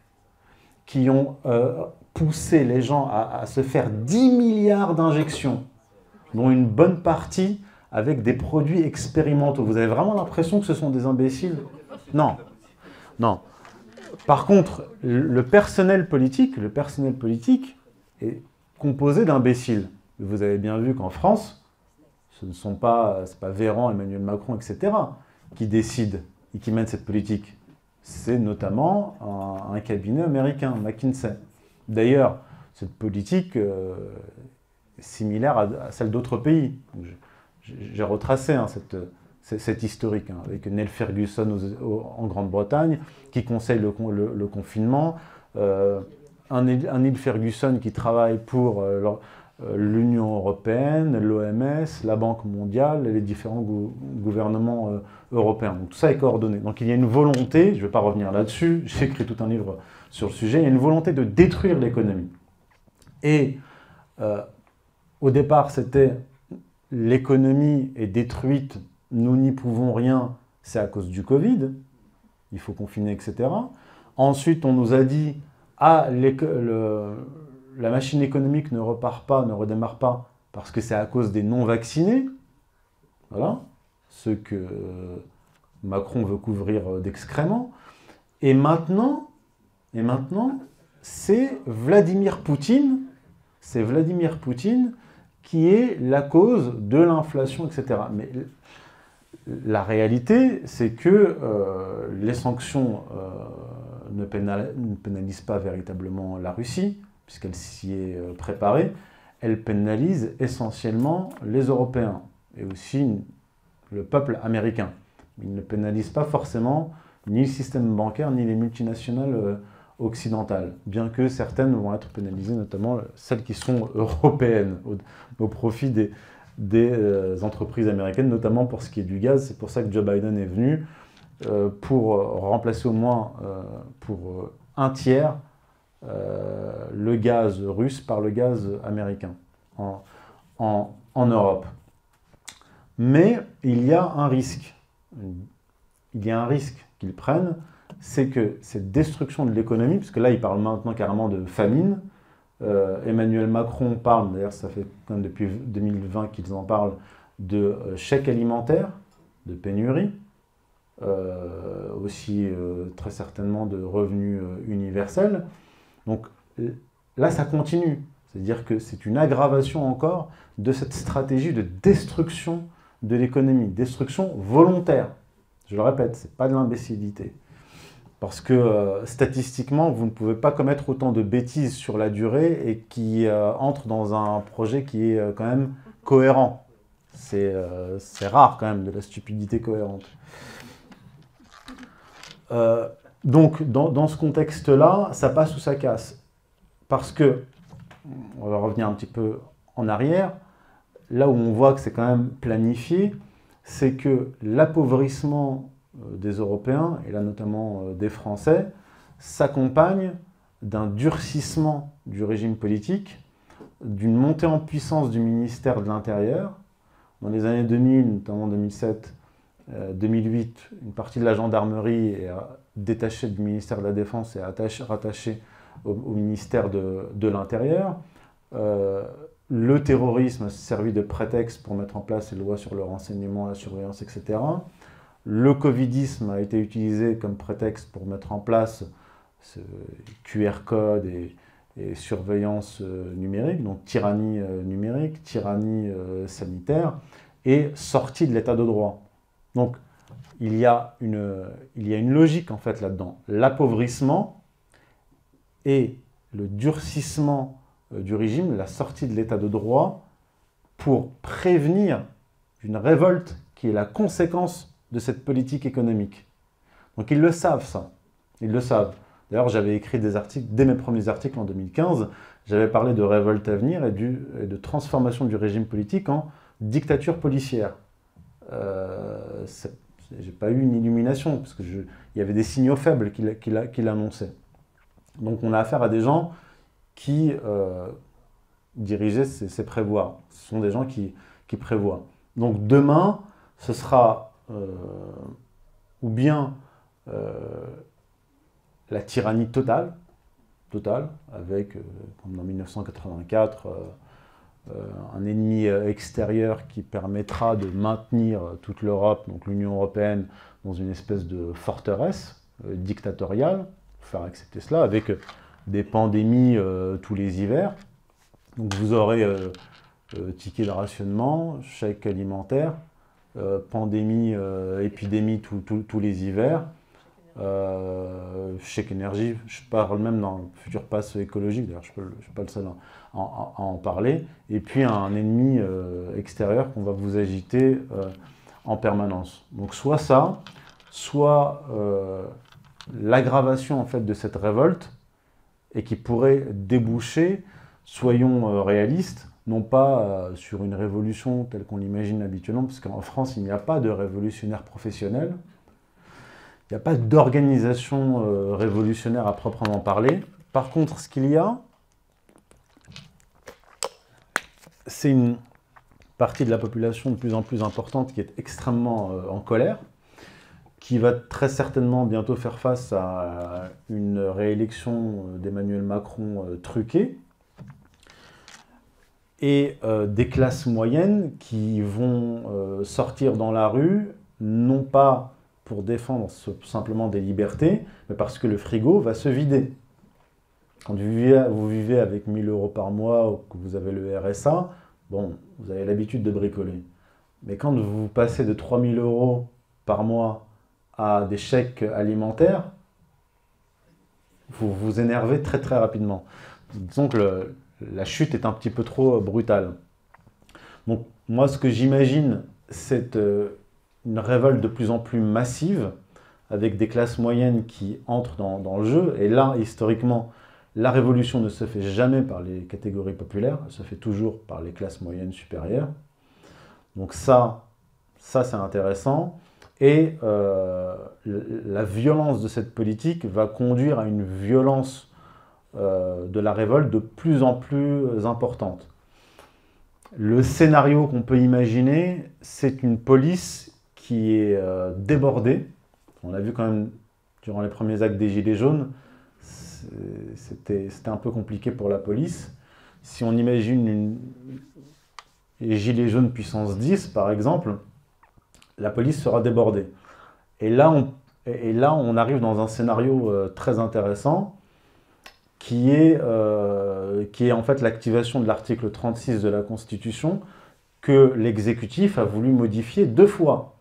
qui ont euh, poussé les gens à, à se faire dix milliards d'injections, dont une bonne partie avec des produits expérimentaux. Vous avez vraiment l'impression que ce sont des imbéciles? Non. Non. Par contre, le personnel politique, le personnel politique est composé d'imbéciles. Vous avez bien vu qu'en France, ce ne sont pas, c'est pas Véran, Emmanuel Macron, et cetera qui décident et qui mènent cette politique. C'est notamment un, un cabinet américain, McKinsey. D'ailleurs, cette politique euh, est similaire à, à celle d'autres pays. J'ai retracé hein, cette, cette historique hein, avec Neil Ferguson aux, aux, en Grande-Bretagne qui conseille le, le, le confinement, euh, un, un Neil Ferguson qui travaille pour euh, l'Union européenne, l'O M S, la Banque mondiale et les différents gou gouvernements euh, européens. Donc tout ça est coordonné. Donc il y a une volonté, je ne vais pas revenir là-dessus, j'ai écrit tout un livre sur le sujet, il y a une volonté de détruire l'économie. Et euh, au départ, c'était l'économie est détruite, nous n'y pouvons rien, c'est à cause du Covid, il faut confiner, et cetera. Ensuite, on nous a dit, ah, le, la machine économique ne repart pas, ne redémarre pas, parce que c'est à cause des non-vaccinés. Voilà, ceux que Macron veut couvrir d'excréments. Et maintenant, et maintenant, c'est Vladimir Poutine, c'est Vladimir Poutine qui est la cause de l'inflation, et cetera. Mais la réalité, c'est que euh, les sanctions euh, ne, pénal, ne pénalisent pas véritablement la Russie, puisqu'elle s'y est euh, préparée. Elles pénalisent essentiellement les Européens, et aussi le peuple américain. Ils ne pénalisent pas forcément ni le système bancaire, ni les multinationales euh, occidentales, bien que certaines vont être pénalisées, notamment celles qui sont européennes, au, au profit des, des euh, entreprises américaines, notamment pour ce qui est du gaz. C'est pour ça que Joe Biden est venu, euh, pour remplacer au moins euh, pour euh, un tiers euh, le gaz russe par le gaz américain en, en, en Europe. Mais il y a un risque. Il y a un risque qu'ils prennent, c'est que cette destruction de l'économie, parce que là, ils parlent maintenant carrément de famine. Euh, Emmanuel Macron parle, d'ailleurs, ça fait quand même depuis deux mille vingt qu'ils en parlent, de euh, chèque alimentaire, de pénurie, euh, aussi euh, très certainement de revenus euh, universels. Donc là, ça continue. C'est-à-dire que c'est une aggravation encore de cette stratégie de destruction de l'économie, destruction volontaire. Je le répète, ce n'est pas de l'imbécilité. Parce que euh, statistiquement, vous ne pouvez pas commettre autant de bêtises sur la durée et qui euh, entrent dans un projet qui est euh, quand même cohérent. C'est euh, rare quand même de la stupidité cohérente. Euh, donc, dans, dans ce contexte-là, ça passe ou ça casse. Parce que, on va revenir un petit peu en arrière, là où on voit que c'est quand même planifié, c'est que l'appauvrissement des Européens, et là notamment des Français, s'accompagne d'un durcissement du régime politique, d'une montée en puissance du ministère de l'Intérieur. Dans les années deux mille, notamment deux mille sept, euh, deux mille huit, une partie de la gendarmerie est détachée du ministère de la Défense et attaché, rattachée au, au ministère de, de l'Intérieur. Euh, le terrorisme s'est servi de prétexte pour mettre en place les lois sur le renseignement, la surveillance, et cetera. Le covidisme a été utilisé comme prétexte pour mettre en place ce Q R code et, et surveillance euh, numérique, donc tyrannie euh, numérique, tyrannie euh, sanitaire, et sortie de l'état de droit. Donc il y a une, il y a une logique en fait là-dedans. L'appauvrissement et le durcissement euh, du régime, la sortie de l'état de droit, pour prévenir une révolte qui est la conséquence de cette politique économique. Donc ils le savent, ça. Ils le savent. D'ailleurs, j'avais écrit des articles, dès mes premiers articles en deux mille quinze, j'avais parlé de révolte à venir et, du, et de transformation du régime politique en dictature policière. Euh, J'ai pas eu une illumination, parce qu'il y avait des signaux faibles qui, qui, qui l'annonçaient. Donc on a affaire à des gens qui euh, dirigeaient ces, ces prévoirs. Ce sont des gens qui, qui prévoient. Donc demain, ce sera Euh, ou bien euh, la tyrannie totale, totale avec, euh, comme en mille neuf cent quatre-vingt-quatre, euh, euh, un ennemi extérieur qui permettra de maintenir toute l'Europe, donc l'Union européenne, dans une espèce de forteresse euh, dictatoriale, faire accepter cela, avec des pandémies euh, tous les hivers. Donc vous aurez euh, euh, ticket de rationnement, chèque alimentaire, Euh, pandémie, euh, épidémie tous les hivers, euh, chèque énergie, je parle même dans le futur pass écologique, d'ailleurs je ne suis pas le seul à, à, à en parler, et puis un ennemi euh, extérieur qu'on va vous agiter euh, en permanence. Donc soit ça, soit euh, l'aggravation en fait de cette révolte, et qui pourrait déboucher, soyons euh, réalistes, non pas euh, sur une révolution telle qu'on l'imagine habituellement, parce qu'en France, il n'y a pas de révolutionnaire professionnel, il n'y a pas d'organisation euh, révolutionnaire à proprement parler. Par contre, ce qu'il y a, c'est une partie de la population de plus en plus importante qui est extrêmement euh, en colère, qui va très certainement bientôt faire face à une réélection d'Emmanuel Macron euh, truquée, et euh, des classes moyennes qui vont euh, sortir dans la rue, non pas pour défendre simplement des libertés, mais parce que le frigo va se vider. Quand vous vivez, vous vivez avec mille euros par mois ou que vous avez le R S A, bon, vous avez l'habitude de bricoler. Mais quand vous passez de trois mille euros par mois à des chèques alimentaires, vous vous énervez très très rapidement. Disons que le, la chute est un petit peu trop brutale. Donc moi, ce que j'imagine, c'est euh, une révolte de plus en plus massive, avec des classes moyennes qui entrent dans, dans le jeu. Et là, historiquement, la révolution ne se fait jamais par les catégories populaires, elle se fait toujours par les classes moyennes supérieures. Donc ça, ça c'est intéressant. Et euh, la violence de cette politique va conduire à une violence euh, de la révolte de plus en plus importante. Le scénario qu'on peut imaginer, c'est une police qui est euh, débordée. On a vu quand même, durant les premiers actes des Gilets jaunes, c'était un peu compliqué pour la police. Si on imagine une, les Gilets jaunes puissance dix, par exemple, la police sera débordée. Et là, on, et là, on arrive dans un scénario euh, très intéressant, qui est, euh, qui est en fait l'activation de l'article trente-six de la Constitution, que l'exécutif a voulu modifier deux fois.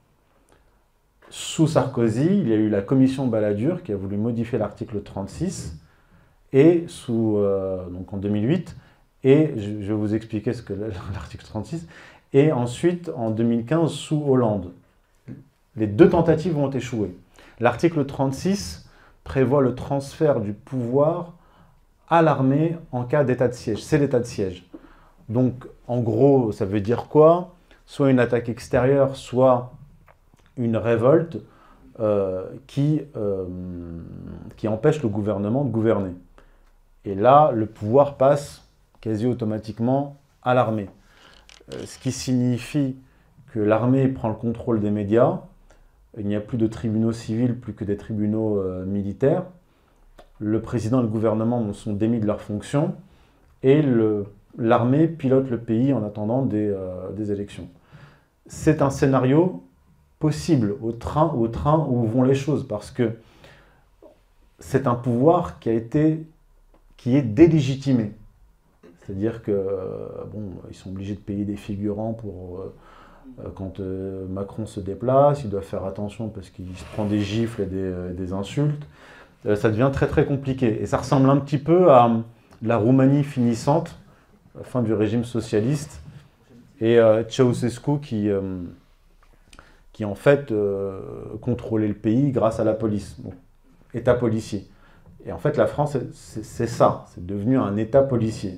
Sous Sarkozy, il y a eu la commission Balladur qui a voulu modifier l'article trente-six, et sous, euh, donc en deux mille huit, et je, je vais vous expliquer ce que l'article trente-six, et ensuite en deux mille quinze sous Hollande. Les deux tentatives ont échoué. L'article trente-six prévoit le transfert du pouvoir à l'armée en cas d'état de siège. C'est l'état de siège. Donc, en gros, ça veut dire quoi? Soit une attaque extérieure, soit une révolte euh, qui, euh, qui empêche le gouvernement de gouverner. Et là, le pouvoir passe quasi automatiquement à l'armée. Euh, ce qui signifie que l'armée prend le contrôle des médias. Il n'y a plus de tribunaux civils, plus que des tribunaux euh, militaires. Le président et le gouvernement sont démis de leurs fonctions et l'armée pilote le pays en attendant des, euh, des élections. C'est un scénario possible au train, au train où vont les choses, parce que c'est un pouvoir qui a été, qui est délégitimé. C'est-à-dire que bon, ils sont obligés de payer des figurants pour euh, quand euh, Macron se déplace, il doit faire attention parce qu'il se prend des gifles et des, euh, des insultes. Euh, ça devient très très compliqué. Et ça ressemble un petit peu à la Roumanie finissante, à la fin du régime socialiste, et euh, Ceausescu qui, euh, qui en fait euh, contrôlait le pays grâce à la police, bon, État policier. Et en fait la France, c'est ça, c'est devenu un État policier.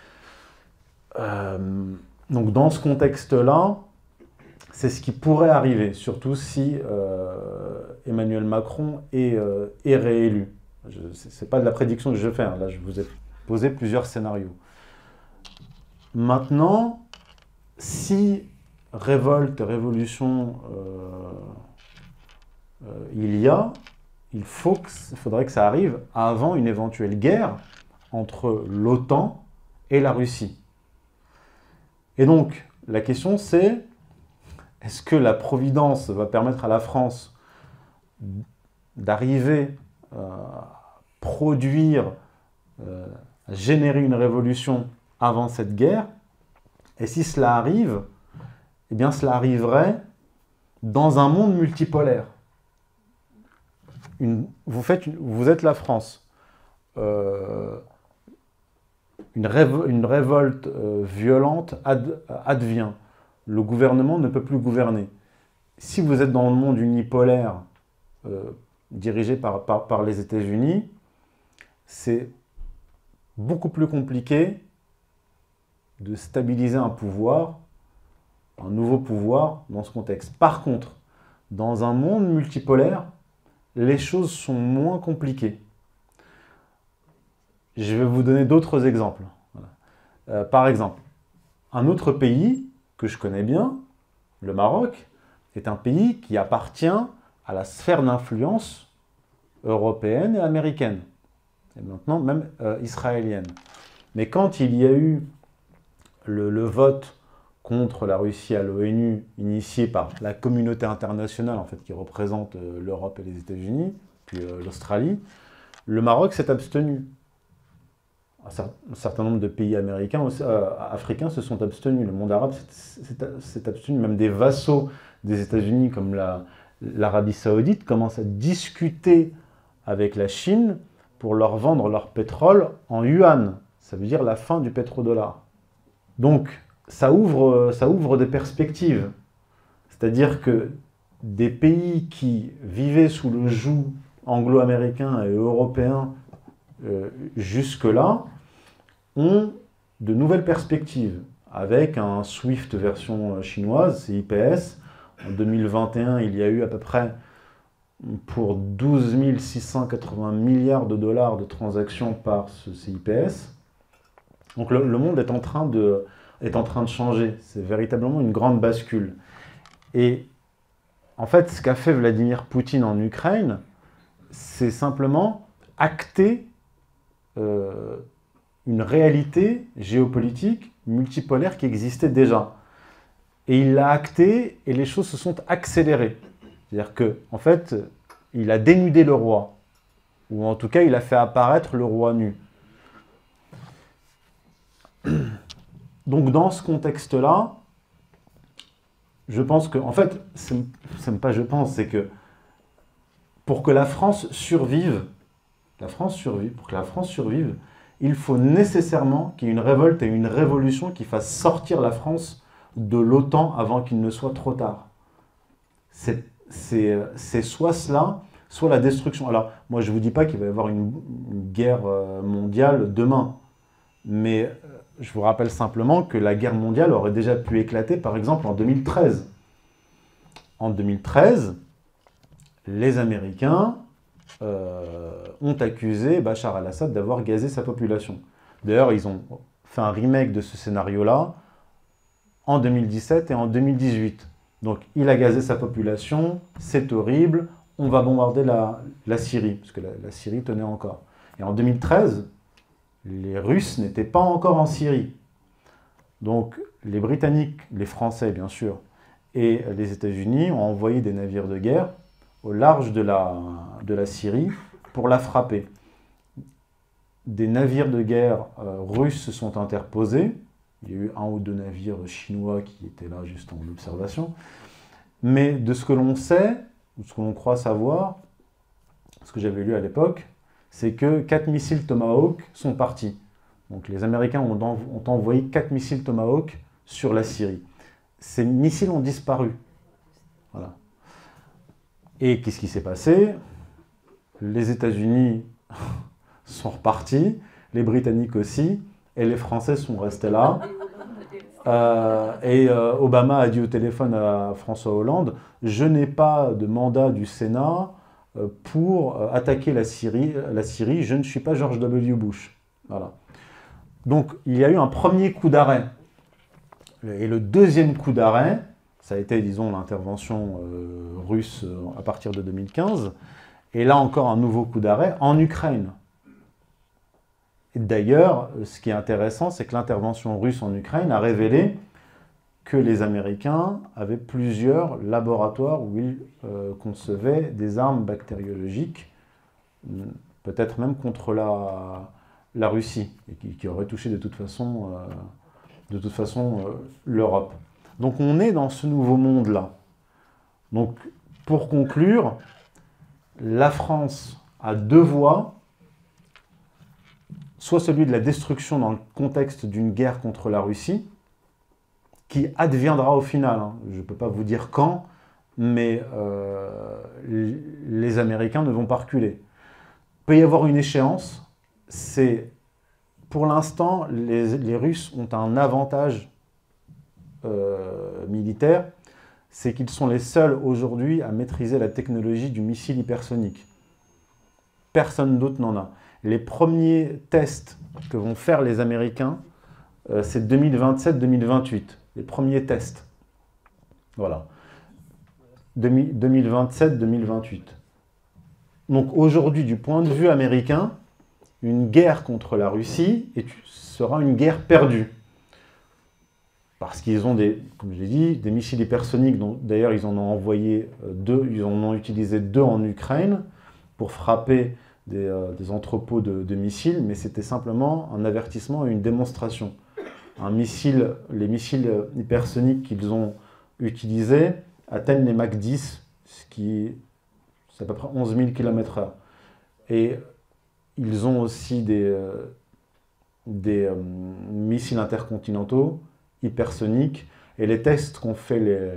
Euh, donc dans ce contexte-là, c'est ce qui pourrait arriver, surtout si euh, Emmanuel Macron est, euh, est réélu. Ce n'est pas de la prédiction que je fais, hein. Là je vous ai posé plusieurs scénarios. Maintenant, si révolte, révolution, euh, euh, il y a, il faut que, il faudrait que ça arrive avant une éventuelle guerre entre l'OTAN et la Russie. Et donc, la question c'est, est-ce que la Providence va permettre à la France d'arriver à produire, euh, à générer une révolution avant cette guerre? Et si cela arrive, eh bien cela arriverait dans un monde multipolaire. Une, vous, faites une, vous êtes la France. Euh, une, révo, une révolte euh, violente ad, advient. Le gouvernement ne peut plus gouverner. Si vous êtes dans le monde unipolaire euh, dirigé par, par, par les États-Unis, c'est beaucoup plus compliqué de stabiliser un pouvoir, un nouveau pouvoir dans ce contexte. Par contre, dans un monde multipolaire, les choses sont moins compliquées. Je vais vous donner d'autres exemples. Voilà. Euh, par exemple, un autre pays que je connais bien, le Maroc, est un pays qui appartient à la sphère d'influence européenne et américaine, et maintenant même euh, israélienne. Mais quand il y a eu le, le vote contre la Russie à l'ONU, initié par la communauté internationale, en fait, qui représente euh, l'Europe et les États-Unis, puis euh, l'Australie, le Maroc s'est abstenu. Un certain nombre de pays américains, euh, africains se sont abstenus. Le monde arabe s'est abstenu. Même des vassaux des États-Unis, comme l'Arabie Saoudite, commencent à discuter avec la Chine pour leur vendre leur pétrole en yuan. Ça veut dire la fin du pétrodollar. Donc, ça ouvre, ça ouvre des perspectives. C'est-à-dire que des pays qui vivaient sous le joug anglo-américain et européen euh, jusque-là ont de nouvelles perspectives, avec un SWIFT version chinoise, c'est I P S. En deux mille vingt et un, il y a eu à peu près pour douze mille six cent quatre-vingts milliards de dollars de transactions par ce C I P S. Donc le, le monde est en train de, est en train de changer. C'est véritablement une grande bascule. Et en fait, ce qu'a fait Vladimir Poutine en Ukraine, c'est simplement acter euh, une réalité géopolitique multipolaire qui existait déjà. Et il l'a acté et les choses se sont accélérées. C'est-à-dire que, en fait, il a dénudé le roi. Ou en tout cas, il a fait apparaître le roi nu. Donc, dans ce contexte-là, je pense que, en fait, c'est même pas je pense, c'est que pour que la France survive, la France survive, pour que la France survive, il faut nécessairement qu'il y ait une révolte et une révolution qui fasse sortir la France de l'OTAN avant qu'il ne soit trop tard. C'est soit cela, soit la destruction. Alors, moi, je ne vous dis pas qu'il va y avoir une, une guerre mondiale demain, mais je vous rappelle simplement que la guerre mondiale aurait déjà pu éclater, par exemple, en deux mille treize. En deux mille treize, les Américains euh, ont accusé Bachar al-Assad d'avoir gazé sa population. D'ailleurs, ils ont fait un remake de ce scénario-là en deux mille dix-sept et en deux mille dix-huit. Donc, il a gazé sa population, c'est horrible, on va bombarder la, la Syrie, parce que la, la Syrie tenait encore. Et en deux mille treize, les Russes n'étaient pas encore en Syrie. Donc, les Britanniques, les Français bien sûr, et les États-Unis ont envoyé des navires de guerre au large de la, de la Syrie pour la frapper. Des navires de guerre euh, russes se sont interposés. Il y a eu un ou deux navires chinois qui étaient là juste en observation. Mais de ce que l'on sait, ou ce que l'on croit savoir, ce que j'avais lu à l'époque, c'est que quatre missiles Tomahawk sont partis. Donc les Américains ont, ont envoyé quatre missiles Tomahawk sur la Syrie. Ces missiles ont disparu. Voilà. Et qu'est-ce qui s'est passé? Les États-Unis sont repartis, les Britanniques aussi, et les Français sont restés là. Euh, et euh, Obama a dit au téléphone à François Hollande, « Je n'ai pas de mandat du Sénat euh, pour euh, attaquer la Syrie, la Syrie, je ne suis pas George W. Bush. » Voilà. Donc, il y a eu un premier coup d'arrêt. Et le deuxième coup d'arrêt, ça a été, disons, l'intervention euh, russe euh, à partir de deux mille quinze. Et là encore, un nouveau coup d'arrêt en Ukraine. D'ailleurs, ce qui est intéressant, c'est que l'intervention russe en Ukraine a révélé que les Américains avaient plusieurs laboratoires où ils euh, concevaient des armes bactériologiques, peut-être même contre la, la Russie, et qui, qui auraient touché de toute façon, euh, de toute façon euh, l'Europe. Donc on est dans ce nouveau monde-là. Donc pour conclure, la France a deux voies, soit celui de la destruction dans le contexte d'une guerre contre la Russie, qui adviendra au final. Hein. Je ne peux pas vous dire quand, mais euh, les Américains ne vont pas reculer. Il peut y avoir une échéance, c'est, pour l'instant, les, les Russes ont un avantage euh, militaire, c'est qu'ils sont les seuls aujourd'hui à maîtriser la technologie du missile hypersonique. Personne d'autre n'en a. Les premiers tests que vont faire les Américains, euh, c'est deux mille vingt-sept deux mille vingt-huit. Les premiers tests. Voilà. deux mille vingt-sept deux mille vingt-huit. Donc aujourd'hui, du point de vue américain, une guerre contre la Russie est, sera une guerre perdue. Parce qu'ils ont, des, comme je l'ai dit, des missiles hypersoniques. D'ailleurs, ils en ont envoyé deux, ils en ont utilisé deux en Ukraine pour frapper des, euh, des entrepôts de, de missiles, mais c'était simplement un avertissement et une démonstration. Un missile, les missiles hypersoniques qu'ils ont utilisés atteignent les Mach dix, ce qui c'est à peu près onze mille kilomètres heure. Et ils ont aussi des, euh, des euh, missiles intercontinentaux hypersoniques. Et les tests qu'ont fait les,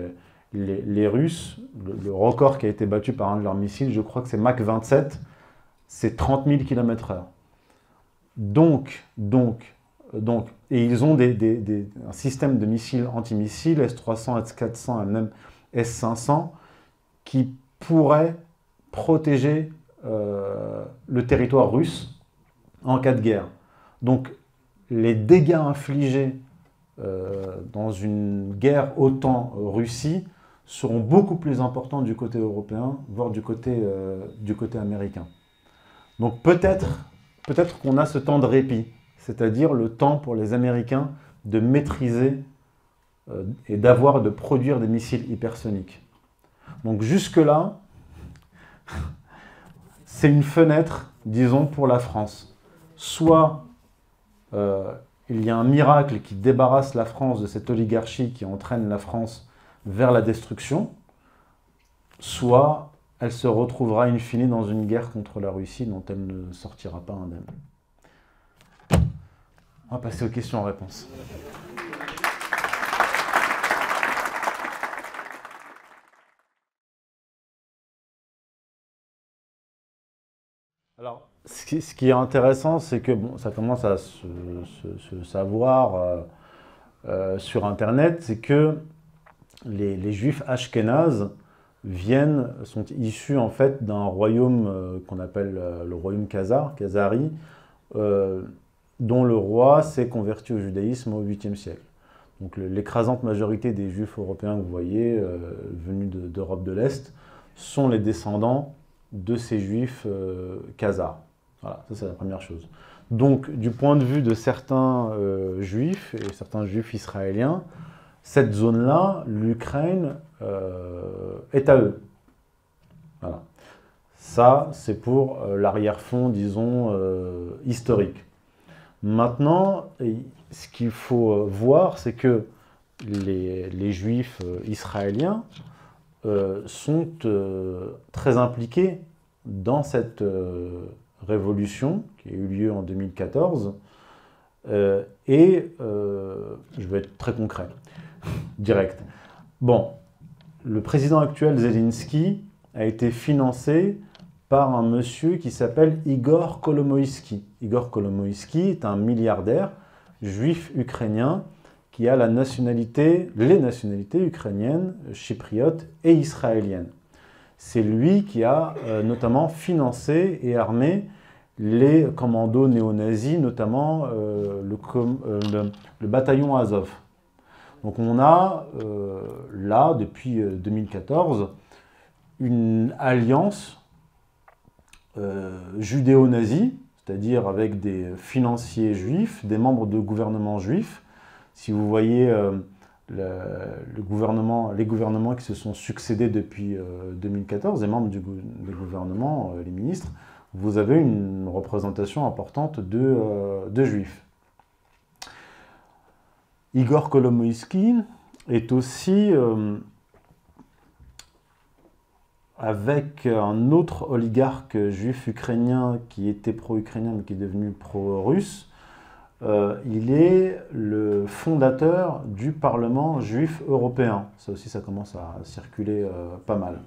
les, les Russes, le, le record qui a été battu par un de leurs missiles, je crois que c'est Mach vingt-sept, c'est trente mille kilomètres heure. Donc, donc, donc, et ils ont des, des, des, un système de missiles antimissiles, S trois cents, S quatre cents et même S cinq cents, qui pourrait protéger euh, le territoire russe en cas de guerre. Donc, les dégâts infligés euh, dans une guerre OTAN-Russie seront beaucoup plus importants du côté européen, voire du côté, euh, du côté américain. Donc, peut-être peut-être qu'on a ce temps de répit, c'est-à-dire le temps pour les Américains de maîtriser euh, et d'avoir, de produire des missiles hypersoniques. Donc jusque-là, c'est une fenêtre, disons, pour la France. Soit euh, il y a un miracle qui débarrasse la France de cette oligarchie qui entraîne la France vers la destruction, soit elle se retrouvera in fine dans une guerre contre la Russie dont elle ne sortira pas indemne. On va passer aux questions-réponses. Alors, ce qui, ce qui est intéressant, c'est que bon, ça commence à se, se, se savoir euh, euh, sur Internet, c'est que les, les Juifs ashkénazes viennent, sont issus en fait d'un royaume euh, qu'on appelle euh, le royaume khazar, khazari, euh, dont le roi s'est converti au judaïsme au huitième siècle. Donc l'écrasante majorité des Juifs européens que vous voyez, euh, venus d'Europe de, de l'Est, sont les descendants de ces Juifs euh, khazars. Voilà, ça c'est la première chose. Donc du point de vue de certains euh, Juifs, et certains Juifs israéliens, cette zone-là, l'Ukraine, euh, est à eux. Voilà. Ça, c'est pour euh, l'arrière-fond, disons, euh, historique. Maintenant, ce qu'il faut voir, c'est que les, les Juifs euh, israéliens euh, sont euh, très impliqués dans cette euh, révolution qui a eu lieu en deux mille quatorze. Euh, et euh, je vais être très concret, direct. Bon, le président actuel, Zelensky, a été financé par un monsieur qui s'appelle Igor Kolomoïski. Igor Kolomoïski est un milliardaire juif ukrainien qui a la nationalité, les nationalités ukrainiennes, chypriotes et israéliennes. C'est lui qui a euh, notamment financé et armé les commandos néo-nazis, notamment euh, le, euh, le, le bataillon Azov. Donc on a euh, là, depuis deux mille quatorze, une alliance euh, judéo-nazie, c'est-à-dire avec des financiers juifs, des membres de gouvernements juifs. Si vous voyez euh, le, le gouvernement, les gouvernements qui se sont succédés depuis euh, deux mille quatorze, les membres du des gouvernements, euh, les ministres, vous avez une représentation importante de, euh, de juifs. Igor Kolomoïski est aussi, euh, avec un autre oligarque juif ukrainien qui était pro-ukrainien mais qui est devenu pro-russe, euh, il est le fondateur du Parlement juif européen. Ça aussi, ça commence à circuler euh, pas mal.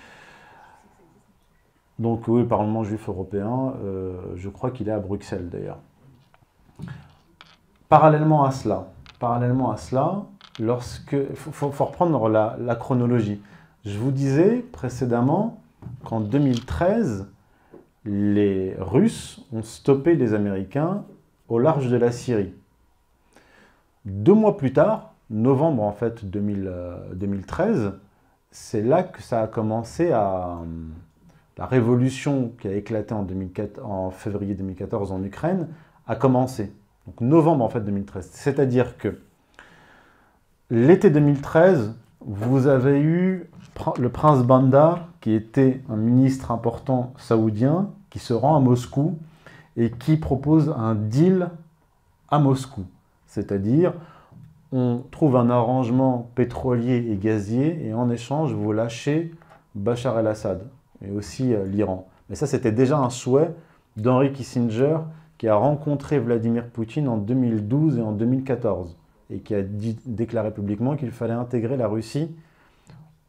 Donc oui, le Parlement juif européen, euh, je crois qu'il est à Bruxelles d'ailleurs. Parallèlement à cela, parallèlement à cela, lorsque, il faut, faut reprendre la, la chronologie. Je vous disais précédemment qu'en deux mille treize, les Russes ont stoppé les Américains au large de la Syrie. Deux mois plus tard, novembre en fait deux mille, deux mille treize, c'est là que ça a commencé à... La révolution qui a éclaté en, deux mille quatre, en février deux mille quatorze en Ukraine a commencé. Donc novembre en fait deux mille treize. C'est-à-dire que l'été deux mille treize, vous avez eu le prince Banda, qui était un ministre important saoudien, qui se rend à Moscou et qui propose un deal à Moscou. C'est-à-dire, on trouve un arrangement pétrolier et gazier et en échange, vous lâchez Bachar el-Assad et aussi euh, l'Iran. Mais ça, c'était déjà un souhait d'Henry Kissinger qui a rencontré Vladimir Poutine en deux mille douze et en deux mille quatorze et qui a dit, déclaré publiquement qu'il fallait intégrer la Russie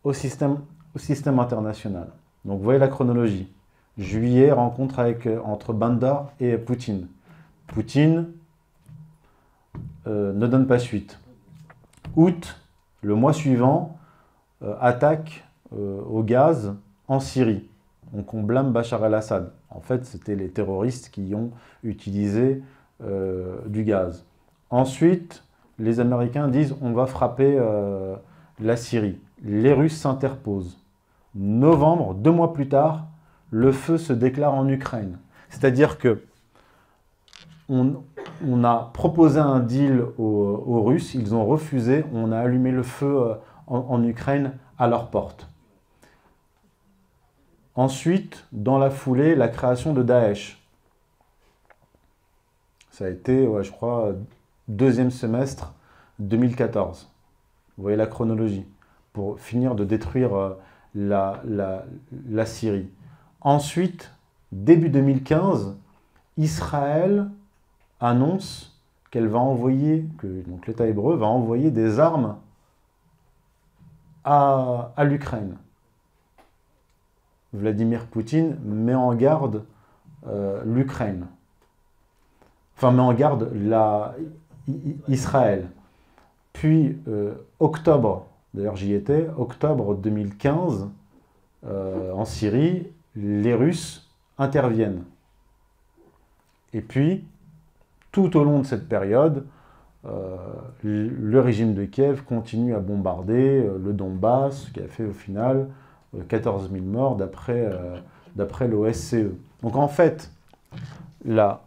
au système, au système international. Donc vous voyez la chronologie. Juillet, rencontre avec, entre Bandar et Poutine. Poutine euh, ne donne pas suite. Août, le mois suivant, euh, attaque euh, au gaz en Syrie. Donc on blâme Bachar el-Assad. En fait, c'était les terroristes qui ont utilisé euh, du gaz. Ensuite, les Américains disent on va frapper euh, la Syrie. Les Russes s'interposent. Novembre, deux mois plus tard, le feu se déclare en Ukraine. C'est-à-dire que on, on a proposé un deal aux, aux Russes, ils ont refusé, on a allumé le feu en, en Ukraine à leur porte. Ensuite, dans la foulée, la création de Daesh. Ça a été, ouais, je crois, deuxième semestre deux mille quatorze. Vous voyez la chronologie, pour finir de détruire euh, la, la, la Syrie. Ensuite, début deux mille quinze, Israël annonce qu'elle va envoyer, que donc l'État hébreu va envoyer des armes à, à l'Ukraine. Vladimir Poutine met en garde euh, l'Ukraine. Enfin, met en garde la, Israël. Puis, euh, octobre, d'ailleurs j'y étais, octobre deux mille quinze, euh, en Syrie, les Russes interviennent. Et puis, tout au long de cette période, euh, le régime de Kiev continue à bombarder euh, le Donbass, qui a fait au final euh, quatorze mille morts d'après euh, d'après l'O S C E. Donc en fait, la,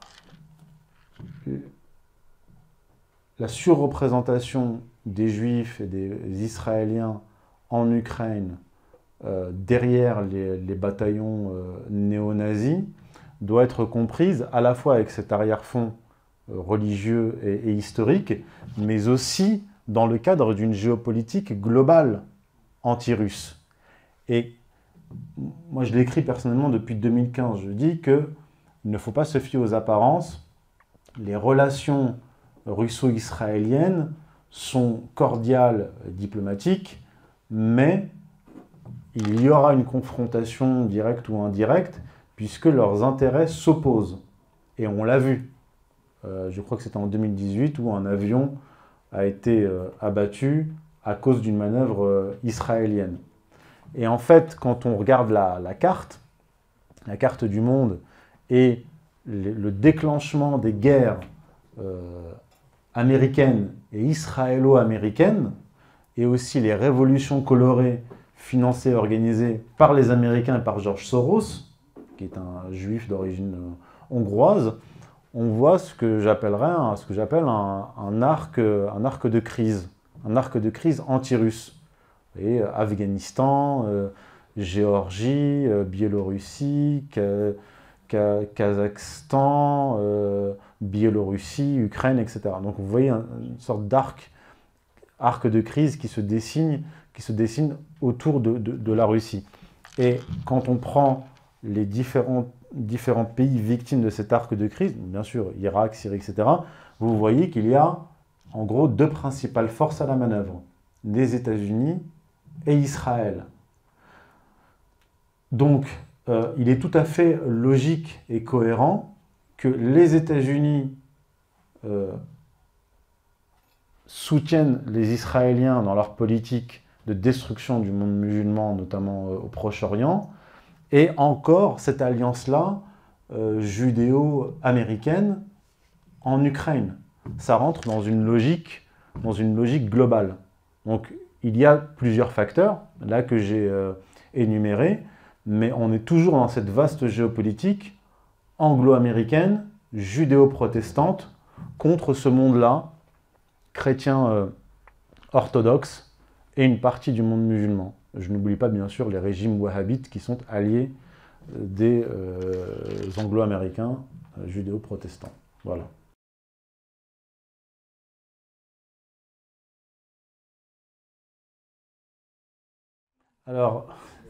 la surreprésentation des Juifs et des Israéliens en Ukraine euh, derrière les, les bataillons euh, néo-nazis doit être comprise à la fois avec cet arrière-fond euh, religieux et, et historique, mais aussi dans le cadre d'une géopolitique globale anti-russe. Et moi, je l'écris personnellement depuis deux mille quinze. Je dis qu'il ne faut pas se fier aux apparences. Les relations russo-israéliennes sont cordiales, diplomatiques, mais il y aura une confrontation directe ou indirecte puisque leurs intérêts s'opposent. Et on l'a vu. Euh, je crois que c'était en deux mille dix-huit où un avion a été euh, abattu à cause d'une manœuvre euh, israélienne. Et en fait, quand on regarde la, la carte, la carte du monde et le, le déclenchement des guerres euh, américaines et israélo-américaines, et aussi les révolutions colorées financées et organisées par les Américains et par George Soros, qui est un juif d'origine euh, hongroise, on voit ce que j'appellerais, ce que j'appelle un, un, arc, un arc de crise, un arc de crise anti-russe. Et Afghanistan, euh, Géorgie, euh, Biélorussie, Ka Ka Kazakhstan, euh, Biélorussie, Ukraine, et cetera. Donc vous voyez un, une sorte d'arc arc de crise qui se dessine, qui se dessine autour de, de, de la Russie. Et quand on prend les différents, différents pays victimes de cet arc de crise, bien sûr Irak, Syrie, et cetera, vous voyez qu'il y a en gros deux principales forces à la manœuvre, les États-Unis et Israël. Donc, euh, il est tout à fait logique et cohérent que les États-Unis euh, soutiennent les Israéliens dans leur politique de destruction du monde musulman, notamment euh, au Proche-Orient, et encore cette alliance-là, euh, judéo-américaine, en Ukraine. Ça rentre dans une logique, dans une logique globale. Donc, il y a plusieurs facteurs, là, que j'ai euh, énumérés, mais on est toujours dans cette vaste géopolitique anglo-américaine, judéo-protestante, contre ce monde-là, chrétien euh, orthodoxe, et une partie du monde musulman. Je n'oublie pas, bien sûr, les régimes wahhabites qui sont alliés euh, des euh, anglo-américains euh, judéo-protestants. Voilà. Alors,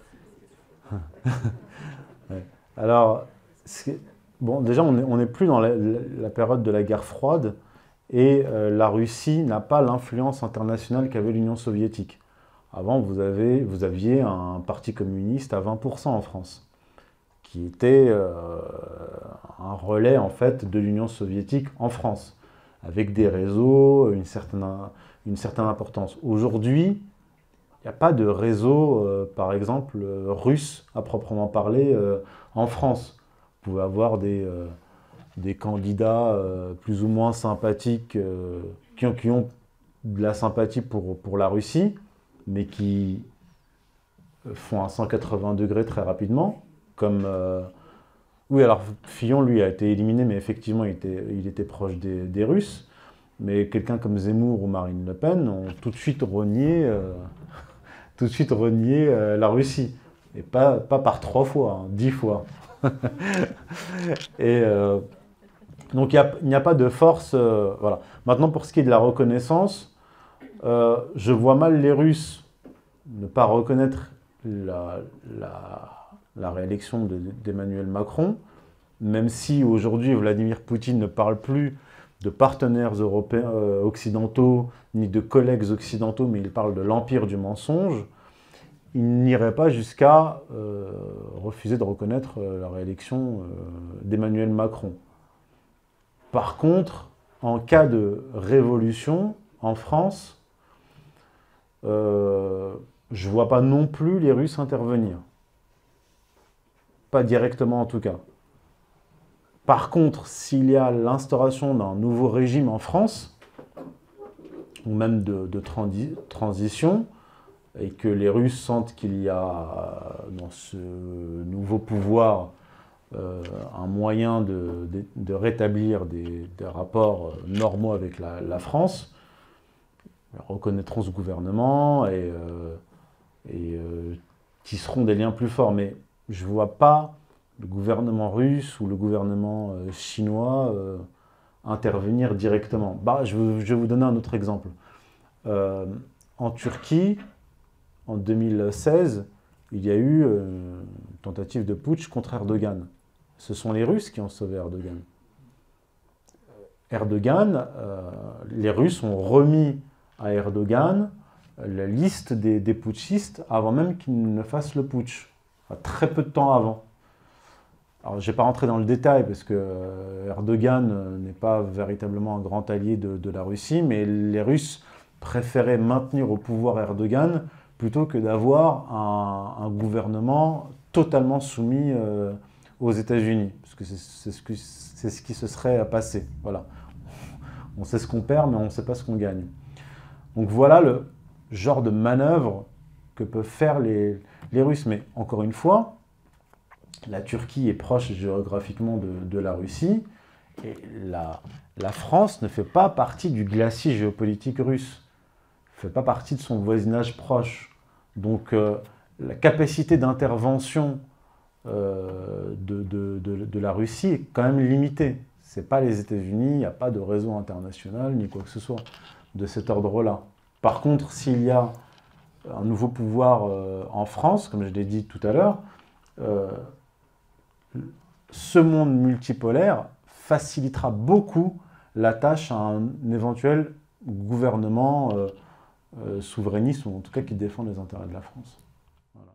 ouais. Alors, bon, déjà, on n'est on est plus dans la, la, la période de la guerre froide et euh, la Russie n'a pas l'influence internationale qu'avait l'Union soviétique. Avant, vous, avez, vous aviez un parti communiste à vingt pour cent en France, qui était euh, un relais en fait de l'Union soviétique en France, avec des réseaux, une certaine, une certaine importance. Aujourd'hui, il n'y a pas de réseau, euh, par exemple, euh, russe à proprement parler euh, en France. Vous pouvez avoir des, euh, des candidats euh, plus ou moins sympathiques euh, qui, ont, qui ont de la sympathie pour, pour la Russie, mais qui font un cent quatre-vingts degrés très rapidement, comme... Euh, oui, alors Fillon, lui, a été éliminé, mais effectivement, il était, il était proche des, des Russes. Mais quelqu'un comme Zemmour ou Marine Le Pen ont tout de suite renié, euh, tout de suite renié euh, la Russie. Et pas, pas par trois fois, hein, dix fois. Et euh, donc, il n'y a, a pas de force. Euh, voilà. Maintenant, pour ce qui est de la reconnaissance, euh, je vois mal les Russes ne pas reconnaître la, la, la réélection d'Emmanuel Macron, même si aujourd'hui Vladimir Poutine ne parle plus de partenaires européens, euh, occidentaux, ni de collègues occidentaux, mais il parle de l'empire du mensonge, il n'irait pas jusqu'à euh, refuser de reconnaître euh, la réélection euh, d'Emmanuel Macron. Par contre, en cas de révolution en France, euh, je ne vois pas non plus les Russes intervenir. Pas directement en tout cas. Par contre, s'il y a l'instauration d'un nouveau régime en France, ou même de, de transi transition, et que les Russes sentent qu'il y a dans ce nouveau pouvoir euh, un moyen de, de, de rétablir des, des rapports normaux avec la, la France, ils reconnaîtront ce gouvernement et, euh, et euh, tisseront des liens plus forts. Mais je ne vois pas le gouvernement russe ou le gouvernement euh, chinois euh, intervenir directement. Bah, je, veux, je vais vous donner un autre exemple. Euh, en Turquie, en deux mille seize, il y a eu euh, une tentative de putsch contre Erdogan. Ce sont les Russes qui ont sauvé Erdogan. Erdogan, euh, les Russes ont remis à Erdogan la liste des, des putschistes avant même qu'il ne fasse le putsch, enfin, très peu de temps avant. Alors, je ne vais pas rentrer dans le détail parce que Erdogan n'est pas véritablement un grand allié de, de la Russie, mais les Russes préféraient maintenir au pouvoir Erdogan plutôt que d'avoir un, un gouvernement totalement soumis euh, aux États-Unis, parce que c'est ce, ce qui se serait passé. Voilà. On sait ce qu'on perd, mais on ne sait pas ce qu'on gagne. Donc voilà le genre de manœuvre que peuvent faire les, les Russes. Mais encore une fois, la Turquie est proche géographiquement de, de la Russie, et la, la France ne fait pas partie du glacis géopolitique russe, ne fait pas partie de son voisinage proche. Donc euh, la capacité d'intervention euh, de, de, de, de la Russie est quand même limitée. Ce n'est pas les États-Unis, il n'y a pas de réseau international, ni quoi que ce soit de cet ordre-là. Par contre, s'il y a un nouveau pouvoir euh, en France, comme je l'ai dit tout à l'heure, euh, ce monde multipolaire facilitera beaucoup la tâche à un éventuel gouvernement euh, euh, souverainiste, ou en tout cas qui défend les intérêts de la France. Voilà.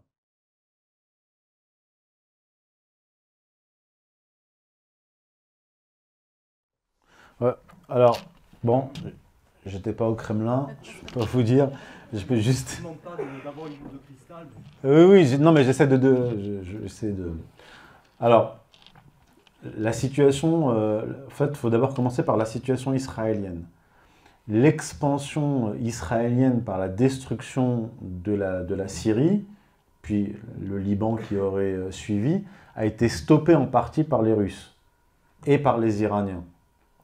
Ouais, alors, bon, j'étais pas au Kremlin, je ne peux pas vous dire, je peux juste... Je ne demande pas d'avoir une boule de cristal. Oui, oui, non, mais j'essaie de... de j'essaie de... Alors, la situation, euh, en fait, il faut d'abord commencer par la situation israélienne. L'expansion israélienne par la destruction de la, de la Syrie, puis le Liban qui aurait suivi, a été stoppée en partie par les Russes et par les Iraniens. D'accord ?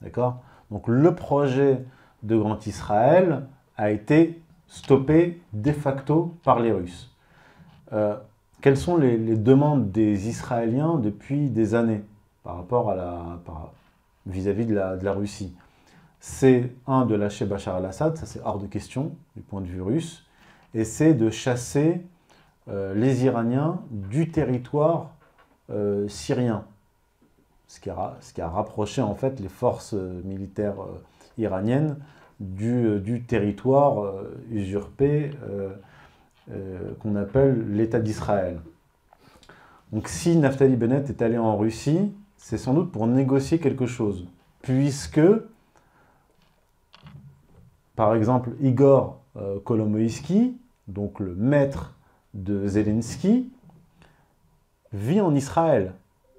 Donc le projet de Grand Israël a été stoppé de facto par les Russes. Euh, quelles sont les, les demandes des Israéliens depuis des années par rapport à la, vis-à-vis de la, de la Russie? C'est, un, de lâcher Bachar el-Assad, ça c'est hors de question du point de vue russe, et c'est de chasser euh, les Iraniens du territoire euh, syrien, ce qui, a, ce qui a rapproché en fait les forces euh, militaires euh, iraniennes du, euh, du territoire euh, usurpé euh, euh, qu'on appelle l'État d'Israël. Donc si Naftali Bennett est allé en Russie, c'est sans doute pour négocier quelque chose, puisque, par exemple, Igor euh, Kolomoïski, donc le maître de Zelensky, vit en Israël.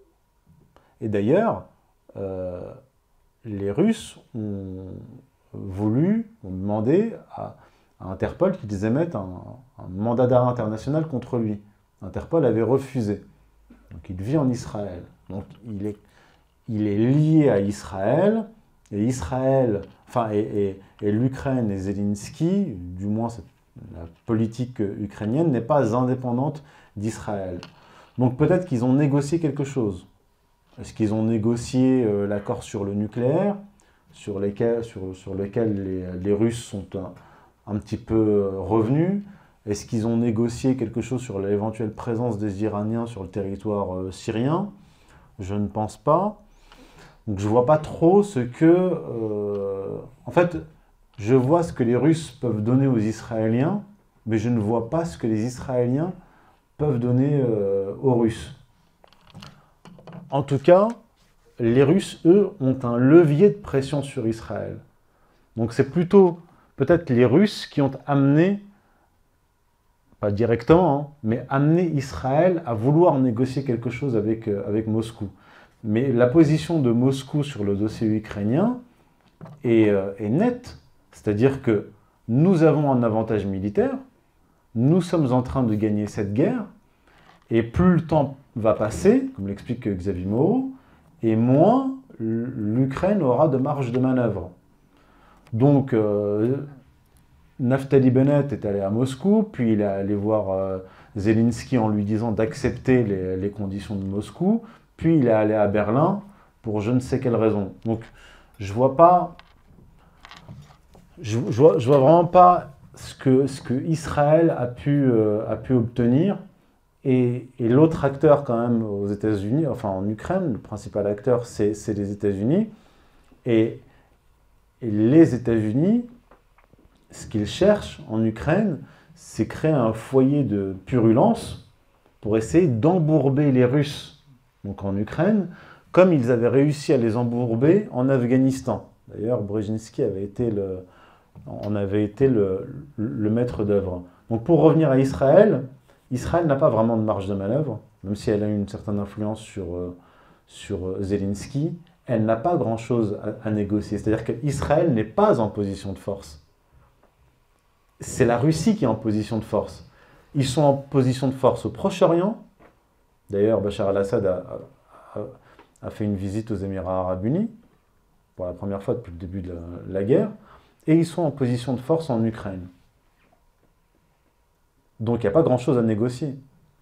Et d'ailleurs, euh, les Russes ont voulu, ont demandé à, à Interpol qu'ils émettent un, un mandat d'arrêt international contre lui. Interpol avait refusé. Donc il vit en Israël. Donc il est, il est lié à Israël, et Israël, enfin, et, et, et l'Ukraine et Zelensky, du moins la politique ukrainienne, n'est pas indépendante d'Israël. Donc peut-être qu'ils ont négocié quelque chose. Est-ce qu'ils ont négocié euh, l'accord sur le nucléaire, sur, lesquels, sur, sur lequel les, les Russes sont un, un petit peu revenus? Est-ce qu'ils ont négocié quelque chose sur l'éventuelle présence des Iraniens sur le territoire euh, syrien? Je ne pense pas. Donc je ne vois pas trop ce que... Euh, en fait, je vois ce que les Russes peuvent donner aux Israéliens, mais je ne vois pas ce que les Israéliens peuvent donner euh, aux Russes. En tout cas, les Russes, eux, ont un levier de pression sur Israël. Donc c'est plutôt peut-être les Russes qui ont amené, pas directement, hein, mais amené Israël à vouloir négocier quelque chose avec, euh, avec Moscou. Mais la position de Moscou sur le dossier ukrainien est, euh, est nette. C'est-à-dire que nous avons un avantage militaire, nous sommes en train de gagner cette guerre, et plus le temps va passer, comme l'explique Xavier Moreau, et moins l'Ukraine aura de marge de manœuvre. Donc, euh, Naftali Bennett est allé à Moscou, puis il est allé voir euh, Zelensky en lui disant d'accepter les, les conditions de Moscou, puis il est allé à Berlin pour je ne sais quelle raison. Donc, je vois pas, je, je, vois, je vois vraiment pas ce que, ce que Israël a pu, euh, a pu obtenir. Et, et l'autre acteur quand même aux États-Unis, enfin en Ukraine, le principal acteur c'est les États-Unis. Et, et les États-Unis, ce qu'ils cherchent en Ukraine, c'est créer un foyer de purulence pour essayer d'embourber les Russes, donc en Ukraine, comme ils avaient réussi à les embourber en Afghanistan. D'ailleurs, Brzezinski avait été le, en avait été le, le maître d'œuvre. Donc pour revenir à Israël, Israël n'a pas vraiment de marge de manœuvre, même si elle a une certaine influence sur, euh, sur Zelensky, elle n'a pas grand-chose à, à négocier. C'est-à-dire qu'Israël n'est pas en position de force. C'est la Russie qui est en position de force. Ils sont en position de force au Proche-Orient. D'ailleurs, Bachar al-Assad a, a, a fait une visite aux Émirats arabes unis, pour la première fois depuis le début de la, la guerre, et ils sont en position de force en Ukraine. Donc il n'y a pas grand-chose à négocier.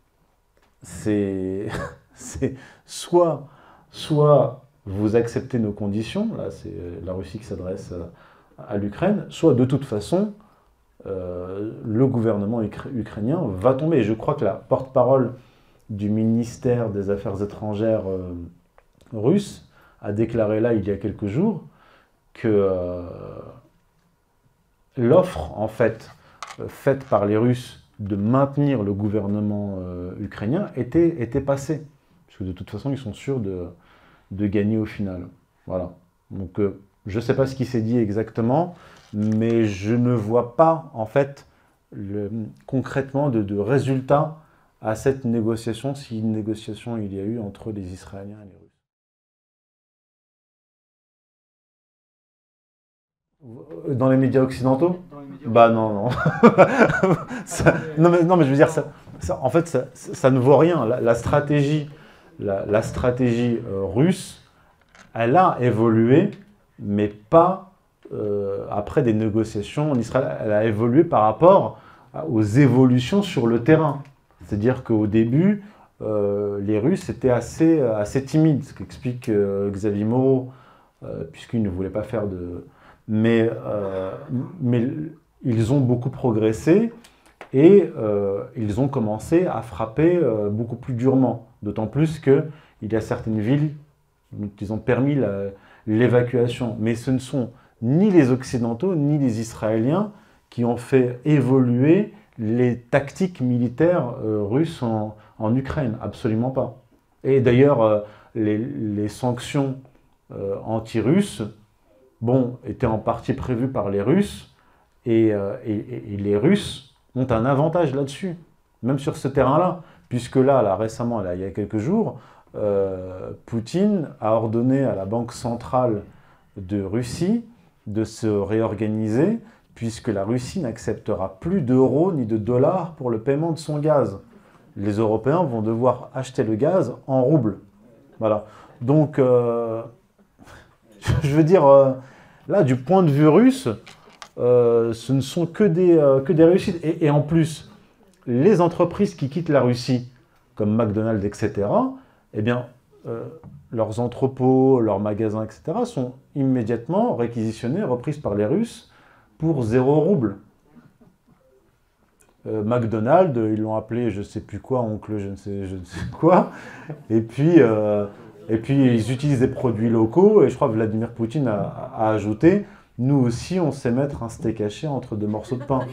C'est soit, soit vous acceptez nos conditions, là c'est la Russie qui s'adresse à, à l'Ukraine, soit de toute façon, euh, le gouvernement ukrainien va tomber. Et je crois que la porte-parole du ministère des Affaires étrangères euh, russe a déclaré là, il y a quelques jours, que euh, l'offre, en fait, euh, faite par les Russes de maintenir le gouvernement euh, ukrainien était, était passé. Parce que de toute façon, ils sont sûrs de, de gagner au final. Voilà. Donc, euh, je ne sais pas ce qui s'est dit exactement, mais je ne vois pas, en fait, le, concrètement de, de résultat à cette négociation, si une négociation il y a eu entre les Israéliens et les Russes. Dans les médias occidentaux? Dans les médias Bah non, non. ça, non, mais, non, mais je veux dire, ça, ça, en fait, ça, ça ne vaut rien. La, la stratégie, la, la stratégie euh, russe, elle a évolué, mais pas euh, après des négociations en Israël. Elle a évolué par rapport aux évolutions sur le terrain. C'est-à-dire qu'au début, euh, les Russes étaient assez, assez timides, ce qu'explique euh, Xavier Moreau, euh, puisqu'ils ne voulaient pas faire de... Mais, euh, mais ils ont beaucoup progressé et euh, ils ont commencé à frapper euh, beaucoup plus durement. D'autant plus qu'il y a certaines villes qui ont permis l'évacuation. Mais ce ne sont ni les Occidentaux ni les Israéliens qui ont fait évoluer les tactiques militaires euh, russes en, en Ukraine, absolument pas. Et d'ailleurs, euh, les, les sanctions euh, anti-russes, bon, étaient en partie prévues par les Russes, et, euh, et, et les Russes ont un avantage là-dessus, même sur ce terrain-là, puisque là, là récemment, là, il y a quelques jours, euh, Poutine a ordonné à la Banque centrale de Russie de se réorganiser, puisque la Russie n'acceptera plus d'euros ni de dollars pour le paiement de son gaz. Les Européens vont devoir acheter le gaz en roubles. Voilà. Donc, euh, je veux dire, euh, là, du point de vue russe, euh, ce ne sont que des, euh, que des réussites. Et, et en plus, les entreprises qui quittent la Russie, comme McDonald's, et cetera, eh bien, euh, leurs entrepôts, leurs magasins, et cetera, sont immédiatement réquisitionnés, reprises par les Russes pour zéro rouble. Euh, McDonald's, ils l'ont appelé je ne sais plus quoi, oncle je ne sais, je ne sais quoi, et puis, euh, et puis ils utilisent des produits locaux, et je crois que Vladimir Poutine a, a ajouté, nous aussi on sait mettre un steak haché entre deux morceaux de pain.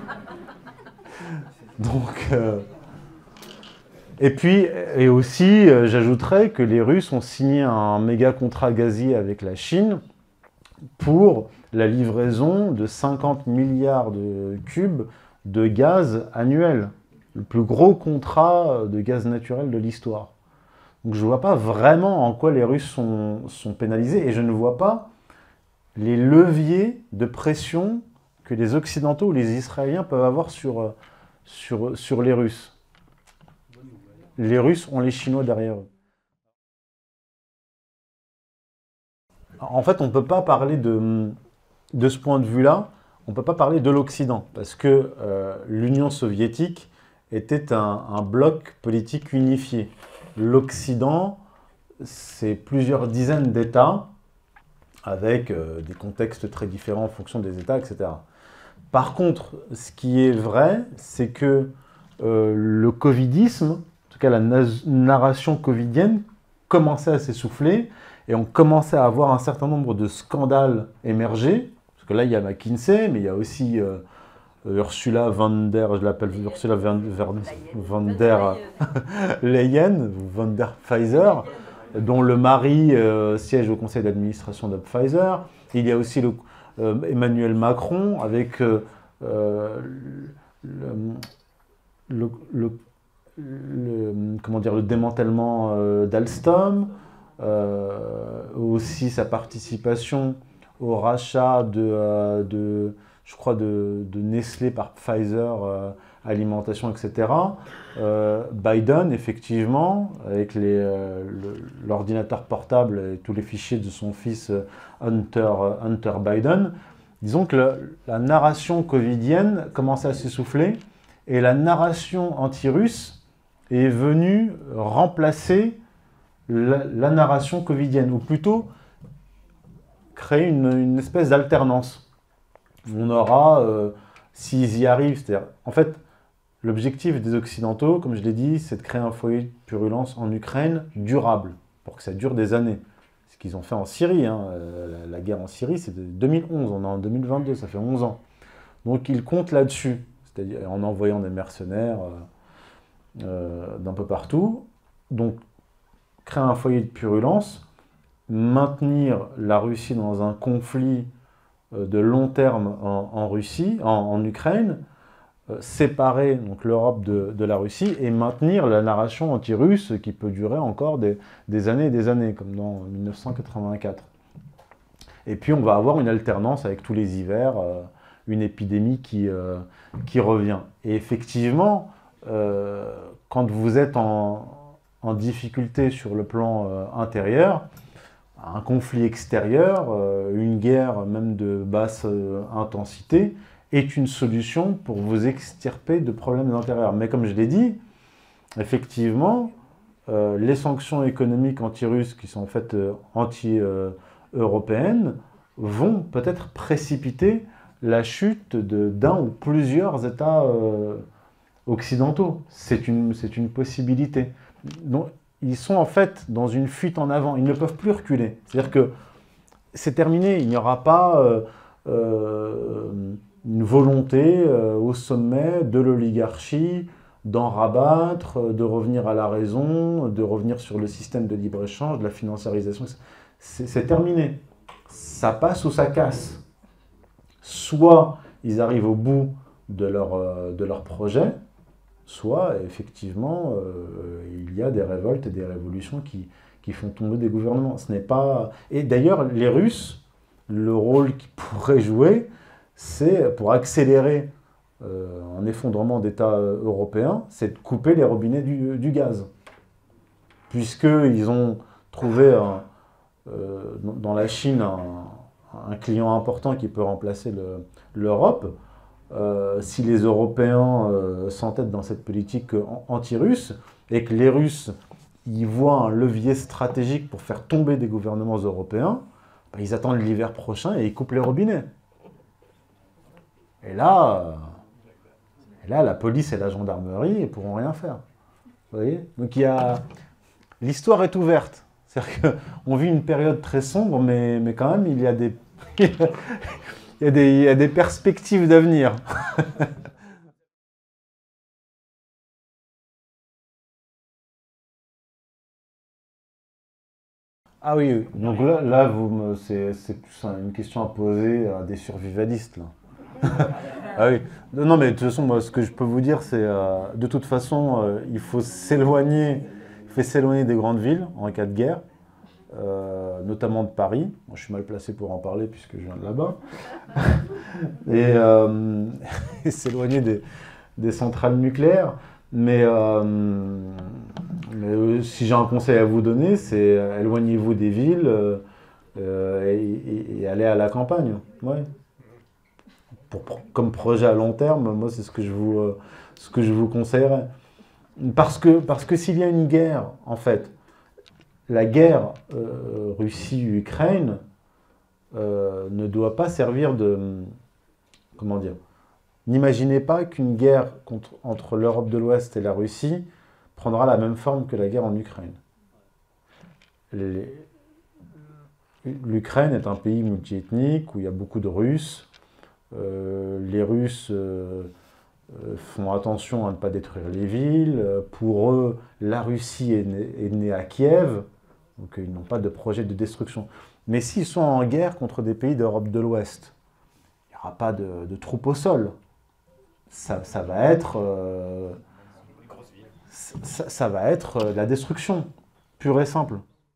Donc... Euh, Et puis, et aussi, euh, j'ajouterais que les Russes ont signé un méga contrat gazier avec la Chine pour la livraison de cinquante milliards de cubes de gaz annuel. Le plus gros contrat de gaz naturel de l'histoire. Donc je ne vois pas vraiment en quoi les Russes sont, sont pénalisés et je ne vois pas les leviers de pression que les Occidentaux ou les Israéliens peuvent avoir sur, sur, sur les Russes. Les Russes ont les Chinois derrière eux. En fait, on ne peut pas parler de, de ce point de vue-là, on ne peut pas parler de l'Occident, parce que euh, l'Union soviétique était un, un bloc politique unifié. L'Occident, c'est plusieurs dizaines d'États, avec euh, des contextes très différents en fonction des États, et cetera. Par contre, ce qui est vrai, c'est que euh, le covidisme, la narration covidienne commençait à s'essouffler et on commençait à avoir un certain nombre de scandales émerger. Parce que là, il y a McKinsey, mais il y a aussi euh, Ursula von der, je l'appelle Ursula von, von, von der Leyen, von der Pfizer, dont le mari euh, siège au conseil d'administration de Pfizer. Il y a aussi le, euh, Emmanuel Macron avec euh, euh, le, le, le Le, comment dire, le démantèlement euh, d'Alstom, euh, aussi sa participation au rachat de, euh, de je crois, de, de Nestlé par Pfizer, euh, alimentation, et cetera. Euh, Biden, effectivement, avec euh, l'ordinateur portable et tous les fichiers de son fils Hunter, Hunter Biden, disons que le, la narration covidienne commençait à s'essouffler et la narration anti-russe est venue remplacer la, la narration covidienne, ou plutôt créer une, une espèce d'alternance. On aura, euh, s'ils y arrivent, c'est-à-dire, en fait, l'objectif des Occidentaux, comme je l'ai dit, c'est de créer un foyer de purulence en Ukraine durable, pour que ça dure des années. Ce qu'ils ont fait en Syrie, hein, la, la guerre en Syrie, c'est de deux mille onze, on est en deux mille vingt-deux, ça fait onze ans. Donc ils comptent là-dessus, c'est-à-dire en envoyant des mercenaires, euh, Euh, d'un peu partout. Donc, créer un foyer de purulence, maintenir la Russie dans un conflit euh, de long terme en, en Russie, en, en Ukraine, euh, séparer donc l'Europe de, de la Russie et maintenir la narration anti-russe qui peut durer encore des, des années et des années, comme dans mille neuf cent quatre-vingt-quatre. Et puis, on va avoir une alternance avec tous les hivers, euh, une épidémie qui, euh, qui revient. Et effectivement, Euh, quand vous êtes en, en difficulté sur le plan euh, intérieur, un conflit extérieur, euh, une guerre même de basse euh, intensité, est une solution pour vous extirper de problèmes intérieurs. Mais comme je l'ai dit, effectivement, euh, les sanctions économiques anti-russes qui sont en fait euh, anti-européennes vont peut-être précipiter la chute d'un ou plusieurs États euh, occidentaux. C'est une, c'est une possibilité. Donc, ils sont en fait dans une fuite en avant. Ils ne peuvent plus reculer. C'est-à-dire que c'est terminé. Il n'y aura pas euh, euh, une volonté euh, au sommet de l'oligarchie d'en rabattre, de revenir à la raison, de revenir sur le système de libre-échange, de la financiarisation. C'est terminé. Ça passe ou ça casse. Soit ils arrivent au bout de leur, euh, de leur projet, soit effectivement euh, il y a des révoltes et des révolutions qui, qui font tomber des gouvernements. Ce n'est pas... Et d'ailleurs, les Russes, le rôle qu'ils pourraient jouer, c'est pour accélérer euh, un effondrement d'États européens, c'est de couper les robinets du, du gaz. Puisqu'ils ont trouvé un, euh, dans la Chine un, un client important qui peut remplacer l'Europe, euh, si les Européens euh, s'entêtent dans cette politique anti-russe, et que les Russes y voient un levier stratégique pour faire tomber des gouvernements européens, ben, ils attendent l'hiver prochain et ils coupent les robinets. Et là, et là, la police et la gendarmerie ne pourront rien faire. Vous voyez? Donc il y a... L'histoire est ouverte. C'est-à-dire qu'on vit une période très sombre, mais, mais quand même, il y a des, il y a des, il y a des perspectives d'avenir. Ah oui, oui. Donc là, là vous c'est plus une question à poser à des survivalistes, là. Ah oui. Non, mais de toute façon, moi, ce que je peux vous dire, c'est euh, de toute façon, euh, il faut s'éloigner, il faut s'éloigner des grandes villes en cas de guerre, euh, notamment de Paris. Moi, je suis mal placé pour en parler puisque je viens de là-bas. Et, euh, et s'éloigner des, des centrales nucléaires. Mais, euh, mais euh, si j'ai un conseil à vous donner, c'est euh, éloignez-vous des villes euh, euh, et, et, et allez à la campagne. Ouais. Pour, comme projet à long terme, moi, c'est ce que je vous, euh, ce que je vous conseillerais. Parce que, parce que s'il y a une guerre, en fait, la guerre euh, Russie-Ukraine euh, ne doit pas servir de... Comment dire? N'imaginez pas qu'une guerre contre, entre l'Europe de l'Ouest et la Russie prendra la même forme que la guerre en Ukraine. L'Ukraine est un pays multiethnique où il y a beaucoup de Russes. Euh, les Russes euh, euh, font attention à ne pas détruire les villes. Pour eux, la Russie est née, est née à Kiev, donc ils n'ont pas de projet de destruction. Mais s'ils sont en guerre contre des pays d'Europe de l'Ouest, il n'y aura pas de, de troupes au sol. Ça, ça va être, euh, ça, ça va être la destruction, pure et simple.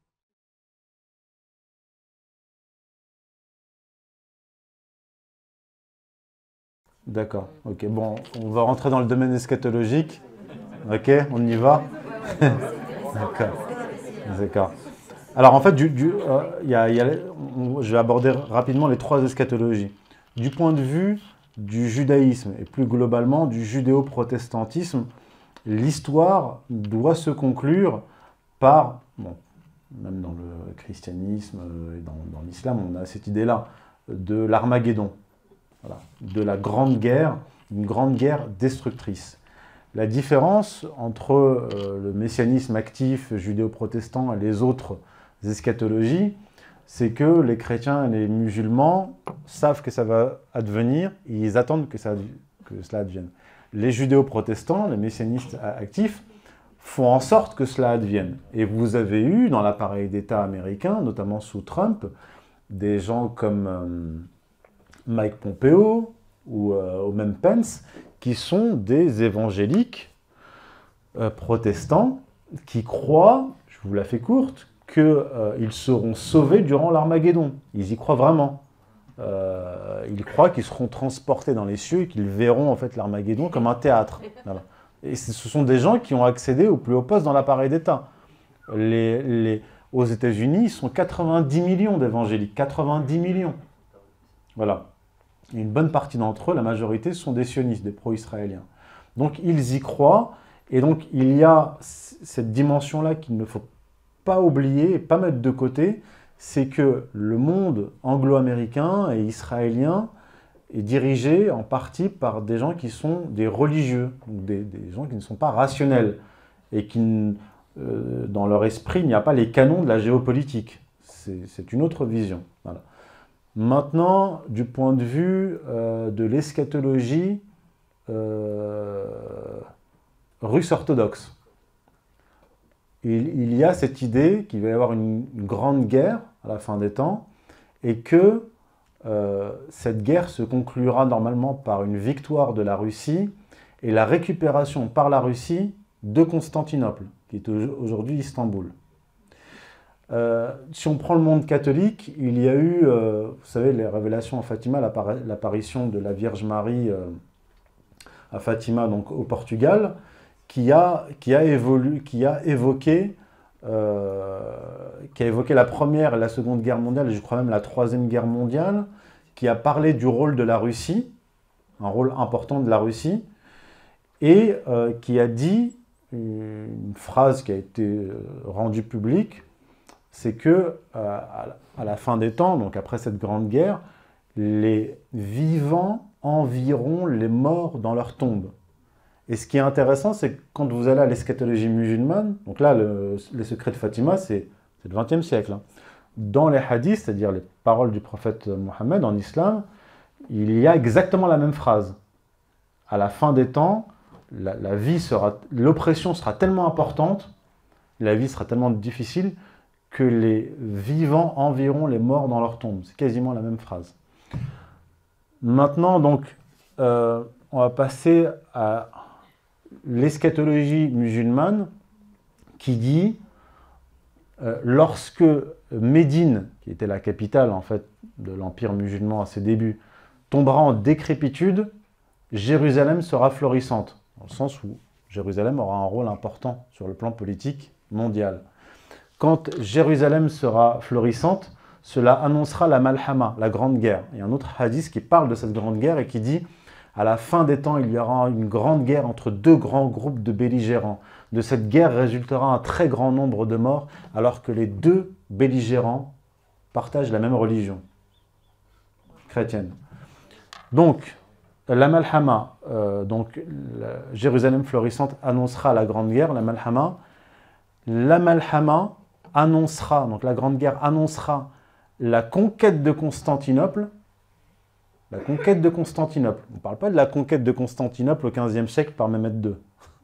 D'accord, ok. Bon, on va rentrer dans le domaine eschatologique. Ok, on y va. D'accord. D'accord. Alors en fait, du, du, euh, y a, y a, on, je vais aborder rapidement les trois eschatologies. Du point de vue du judaïsme et plus globalement du judéo-protestantisme, l'histoire doit se conclure par, bon, même dans le christianisme et dans, dans l'islam, on a cette idée-là de l'Armageddon. Voilà, de la grande guerre, une grande guerre destructrice. La différence entre euh, le messianisme actif judéo-protestant et les autres eschatologies, c'est que les chrétiens et les musulmans savent que ça va advenir et ils attendent que, ça, que cela advienne. Les judéo-protestants, les messianistes actifs, font en sorte que cela advienne. Et vous avez eu dans l'appareil d'État américain, notamment sous Trump, des gens comme... Euh, Mike Pompeo ou, euh, ou même Pence, qui sont des évangéliques euh, protestants qui croient, je vous la fais courte, qu'ils euh, seront sauvés durant l'Armageddon. Ils y croient vraiment. Euh, ils croient qu'ils seront transportés dans les cieux et qu'ils verront en fait l'Armageddon comme un théâtre. Voilà. Et ce sont des gens qui ont accédé au plus haut poste dans l'appareil d'État. Les, les, aux États-Unis, ils sont quatre-vingt-dix millions d'évangéliques. quatre-vingt-dix millions. Voilà. Et une bonne partie d'entre eux, la majorité, sont des sionistes, des pro-israéliens. Donc ils y croient, et donc il y a cette dimension-là qu'il ne faut pas oublier et pas mettre de côté, c'est que le monde anglo-américain et israélien est dirigé en partie par des gens qui sont des religieux, donc des, des gens qui ne sont pas rationnels, et qui, euh, dans leur esprit, il n'y a pas les canons de la géopolitique. C'est une autre vision. Voilà. Maintenant, du point de vue euh, de l'eschatologie euh, russe orthodoxe, il, il y a cette idée qu'il va y avoir une, une grande guerre à la fin des temps et que euh, cette guerre se conclura normalement par une victoire de la Russie et la récupération par la Russie de Constantinople, qui est aujourd'hui Istanbul. Euh, si on prend le monde catholique, il y a eu, euh, vous savez, les révélations à Fatima, l'apparition de la Vierge Marie euh, à Fatima, donc au Portugal, qui a, qui a, évolu, qui a, évoqué, euh, qui a évoqué la Première et la Seconde Guerre mondiale, et je crois même la Troisième Guerre mondiale, qui a parlé du rôle de la Russie, un rôle important de la Russie, et euh, qui a dit une phrase qui a été rendue publique, c'est que euh, à la fin des temps, donc après cette grande guerre, les vivants envieront les morts dans leur tombe. Et ce qui est intéressant, c'est que quand vous allez à l'eschatologie musulmane, donc là, le, les secrets de Fatima, c'est le vingtième siècle. Hein. Dans les hadiths, c'est-à-dire les paroles du prophète Mohammed en islam, il y a exactement la même phrase. À la fin des temps, la, la vie sera, l'oppression sera tellement importante, la vie sera tellement difficile, que les vivants envieront les morts dans leur tombe. C'est quasiment la même phrase. Maintenant, donc, euh, on va passer à l'eschatologie musulmane qui dit euh, lorsque Médine, qui était la capitale en fait de l'empire musulman à ses débuts, tombera en décrépitude, Jérusalem sera florissante, dans le sens où Jérusalem aura un rôle important sur le plan politique mondial. Quand Jérusalem sera florissante, cela annoncera la Malhama, la grande guerre. Il y a un autre hadith qui parle de cette grande guerre et qui dit à la fin des temps, il y aura une grande guerre entre deux grands groupes de belligérants. De cette guerre résultera un très grand nombre de morts, alors que les deux belligérants partagent la même religion chrétienne. Donc, la Malhama, euh, donc la Jérusalem florissante annoncera la grande guerre, la Malhama. La Malhama annoncera, donc la grande guerre annoncera la conquête de Constantinople. La conquête de Constantinople. On ne parle pas de la conquête de Constantinople au quinzième siècle par Mehmed deux.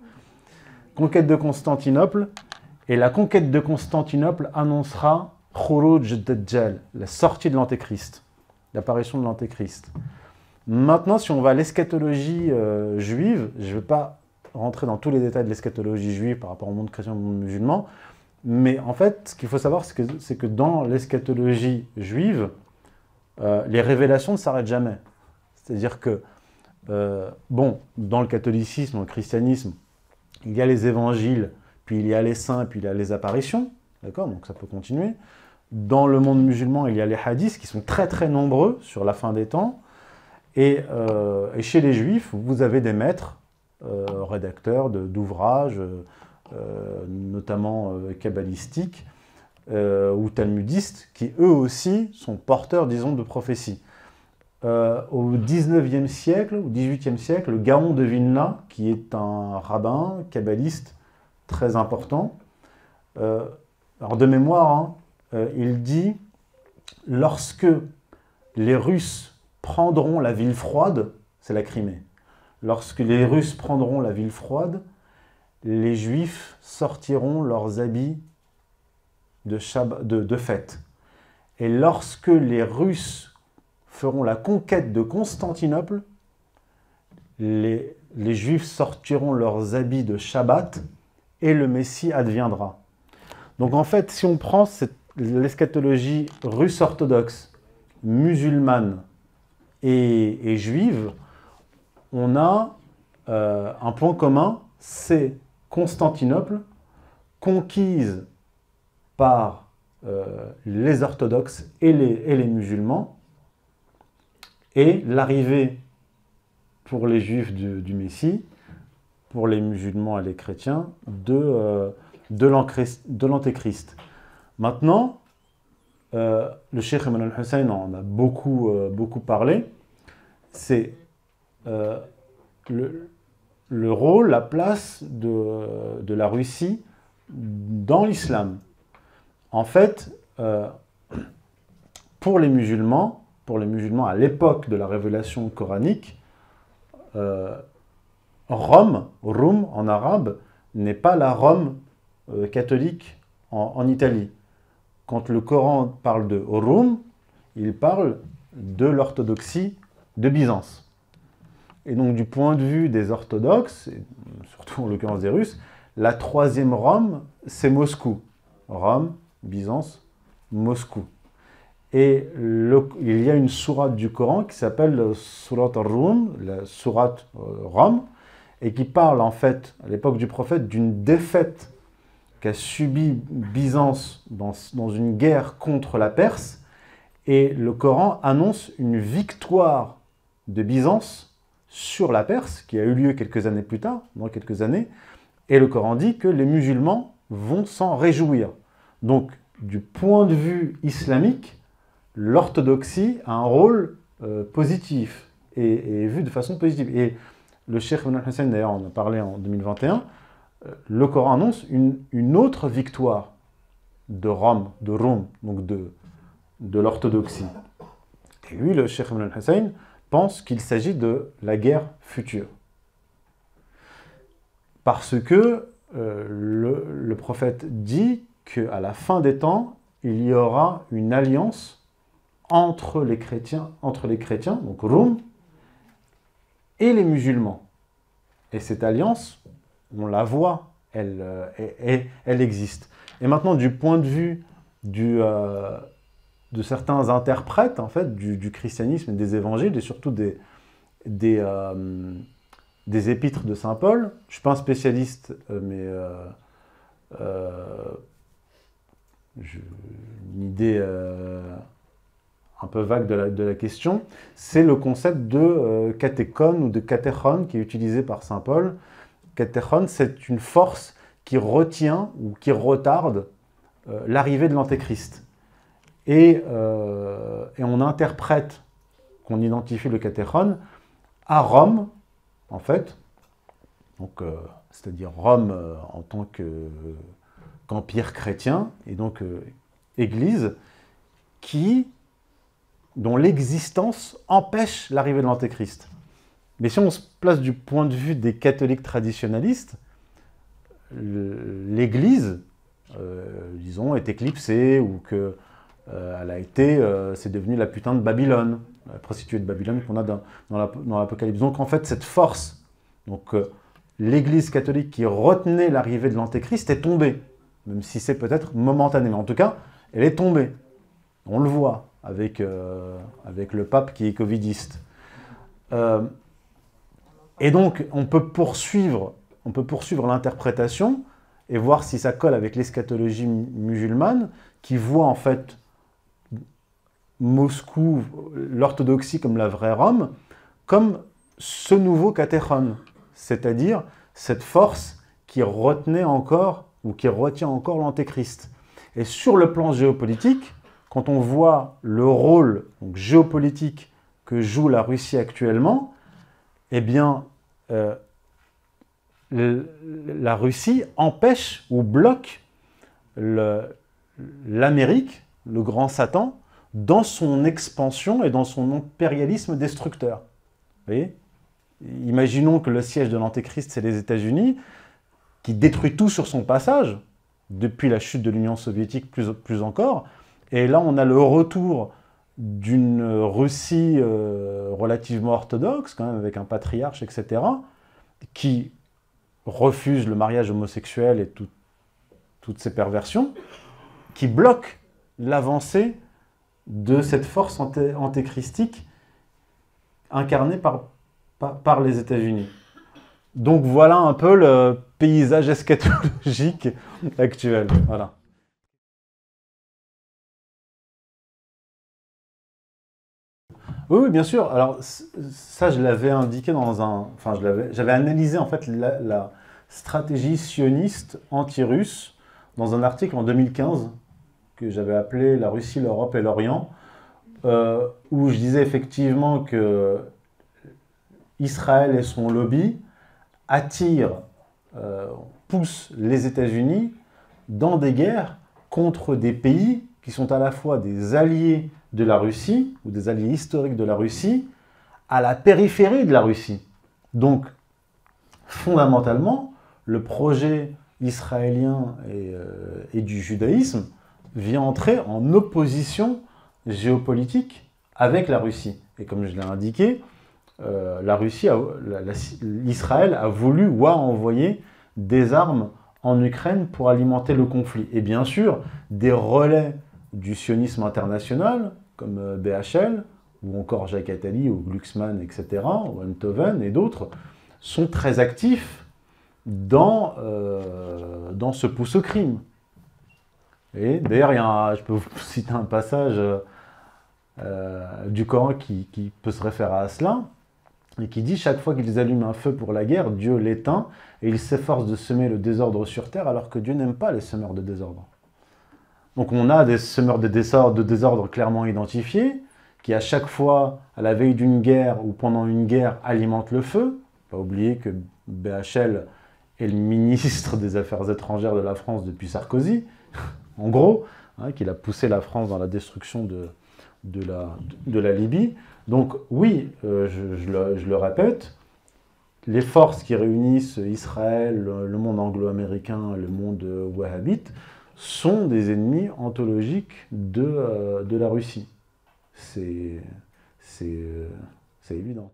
Conquête de Constantinople. Et la conquête de Constantinople annoncera Khuruj Dajjal, la sortie de l'Antéchrist, l'apparition de l'Antéchrist. Maintenant, si on va à l'eschatologie euh, juive, je ne vais pas rentrer dans tous les détails de l'eschatologie juive par rapport au monde chrétien et au monde musulman, mais en fait, ce qu'il faut savoir, c'est que, c'est que dans l'eschatologie juive, euh, les révélations ne s'arrêtent jamais. C'est-à-dire que, euh, bon, dans le catholicisme, dans le christianisme, il y a les évangiles, puis il y a les saints, puis il y a les apparitions, d'accord, donc ça peut continuer. Dans le monde musulman, il y a les hadiths qui sont très très nombreux sur la fin des temps, et, euh, et chez les juifs, vous avez des maîtres, euh, rédacteurs d'ouvrages, euh, notamment euh, kabbalistiques euh, ou talmudistes, qui eux aussi sont porteurs, disons, de prophéties. Euh, au dix-neuvième siècle, au dix-huitième siècle, le Gaon de Vilna, qui est un rabbin kabbaliste très important, euh, alors de mémoire, hein, euh, il dit « Lorsque les Russes prendront la ville froide », c'est la Crimée, « Lorsque les Russes prendront la ville froide, les Juifs sortiront leurs habits de, de, de fête. Et lorsque les Russes feront la conquête de Constantinople, les, les Juifs sortiront leurs habits de Shabbat et le Messie adviendra. » Donc en fait, si on prend l'eschatologie russe orthodoxe, musulmane et, et juive, on a euh, un point commun, c'est Constantinople, conquise par euh, les orthodoxes et les, et les musulmans, et l'arrivée pour les juifs du, du Messie, pour les musulmans et les chrétiens, de, euh, de l'Antéchrist. Maintenant, euh, le Cheikh Imran al-Hussein en a beaucoup, euh, beaucoup parlé, c'est euh, le, le rôle, la place de, de la Russie dans l'islam. En fait, euh, pour les musulmans, pour les musulmans à l'époque de la révélation coranique, euh, Rome, Rum en arabe, n'est pas la Rome euh, catholique en, en Italie. Quand le Coran parle de Rum, il parle de l'orthodoxie de Byzance. Et donc du point de vue des orthodoxes, et surtout en l'occurrence des Russes, la troisième Rome, c'est Moscou. Rome, Byzance, Moscou. Et le, il y a une sourate du Coran qui s'appelle Surat al-Rum, la sourate euh, Rome, et qui parle en fait, à l'époque du prophète, d'une défaite qu'a subie Byzance dans, dans une guerre contre la Perse, et le Coran annonce une victoire de Byzance sur la Perse, qui a eu lieu quelques années plus tard, dans quelques années, et le Coran dit que les musulmans vont s'en réjouir. Donc, du point de vue islamique, l'orthodoxie a un rôle euh, positif, et, et vu de façon positive. Et le Cheikh Ibn al-Hussein, d'ailleurs, on en a parlé en deux mille vingt et un, euh, le Coran annonce une, une autre victoire de Rome, de Rome, donc de, de l'orthodoxie. Et lui, le Cheikh Ibn al-Hussein, pense qu'il s'agit de la guerre future. Parce que euh, le, le prophète dit qu'à la fin des temps, il y aura une alliance entre les chrétiens, entre les chrétiens, donc Rum, et les musulmans. Et cette alliance, on la voit, elle, euh, elle, elle existe. Et maintenant, du point de vue du, euh, de certains interprètes, en fait, du, du christianisme et des évangiles, et surtout des, des, euh, des épîtres de saint Paul, je ne suis pas un spécialiste, mais euh, euh, je, une idée euh, un peu vague de la, de la question, c'est le concept de euh, catéchone ou de catéchon qui est utilisé par saint Paul. Catéchon, c'est une force qui retient ou qui retarde euh, l'arrivée de l'antéchrist. Et, euh, et on interprète, qu'on identifie le catéchon à Rome, en fait, donc euh, c'est-à-dire Rome euh, en tant que, euh, qu'empire chrétien, et donc euh, Église, qui, dont l'existence empêche l'arrivée de l'antéchrist. Mais si on se place du point de vue des catholiques traditionnalistes, l'Église, euh, disons, est éclipsée, ou que euh, elle a été, euh, c'est devenu la putain de Babylone, la prostituée de Babylone qu'on a dans, dans l'Apocalypse. Donc en fait, cette force, donc euh, l'Église catholique qui retenait l'arrivée de l'antéchrist est tombée, même si c'est peut-être momentanément. En tout cas, elle est tombée. On le voit avec, euh, avec le pape qui est covidiste. Euh, et donc, on peut poursuivre, on peut poursuivre l'interprétation et voir si ça colle avec l'eschatologie musulmane, qui voit en fait Moscou, l'orthodoxie comme la vraie Rome, comme ce nouveau catéchon, c'est-à-dire cette force qui retenait encore, ou qui retient encore l'antéchrist. Et sur le plan géopolitique, quand on voit le rôle donc, géopolitique que joue la Russie actuellement, eh bien, euh, la Russie empêche ou bloque l'Amérique, le, le grand Satan, dans son expansion et dans son impérialisme destructeur. Vous voyez ? Imaginons que le siège de l'Antéchrist, c'est les États-Unis, qui détruit tout sur son passage, depuis la chute de l'Union soviétique plus, plus encore. Et là, on a le retour d'une Russie euh, relativement orthodoxe, quand même, avec un patriarche, et cetera, qui refuse le mariage homosexuel et tout, toutes ces perversions, qui bloque l'avancée de cette force anté antéchristique incarnée par, par, par les États-Unis. Donc voilà un peu le paysage eschatologique actuel. Voilà. Oui, oui, bien sûr. Alors ça, je l'avais indiqué dans un... Enfin, j'avais analysé en fait la, la stratégie sioniste anti-russe dans un article en deux mille quinze que j'avais appelé « La Russie, l'Europe et l'Orient euh, », où je disais effectivement que Israël et son lobby attirent, euh, poussent les États-Unis dans des guerres contre des pays qui sont à la fois des alliés de la Russie, ou des alliés historiques de la Russie, à la périphérie de la Russie. Donc, fondamentalement, le projet israélien et, euh, et du judaïsme vient entrer en opposition géopolitique avec la Russie. Et comme je l'ai indiqué, euh, la Russie, a, la, la, l'Israël a voulu ou a envoyé des armes en Ukraine pour alimenter le conflit. Et bien sûr, des relais du sionisme international, comme euh, B H L, ou encore Jacques Attali, ou Glucksmann, et cetera, ou Enthoven et d'autres, sont très actifs dans, euh, dans ce pouce au crime. Et d'ailleurs, il y a un, je peux vous citer un passage euh, du Coran qui, qui peut se référer à cela, et qui dit « Chaque fois qu'ils allument un feu pour la guerre, Dieu l'éteint, et ils s'efforcent de semer le désordre sur terre, alors que Dieu n'aime pas les semeurs de désordre. » Donc on a des semeurs de désordre, de désordre clairement identifiés, qui à chaque fois, à la veille d'une guerre ou pendant une guerre, alimentent le feu. Pas oublier que B H L est le ministre des Affaires étrangères de la France depuis Sarkozy, en gros, hein, qu'il a poussé la France dans la destruction de, de, la, de la Libye. Donc oui, euh, je, je, le, je le répète, les forces qui réunissent Israël, le, le monde anglo-américain, le monde wahhabite, sont des ennemis ontologiques de, euh, de la Russie. C'est euh, évident.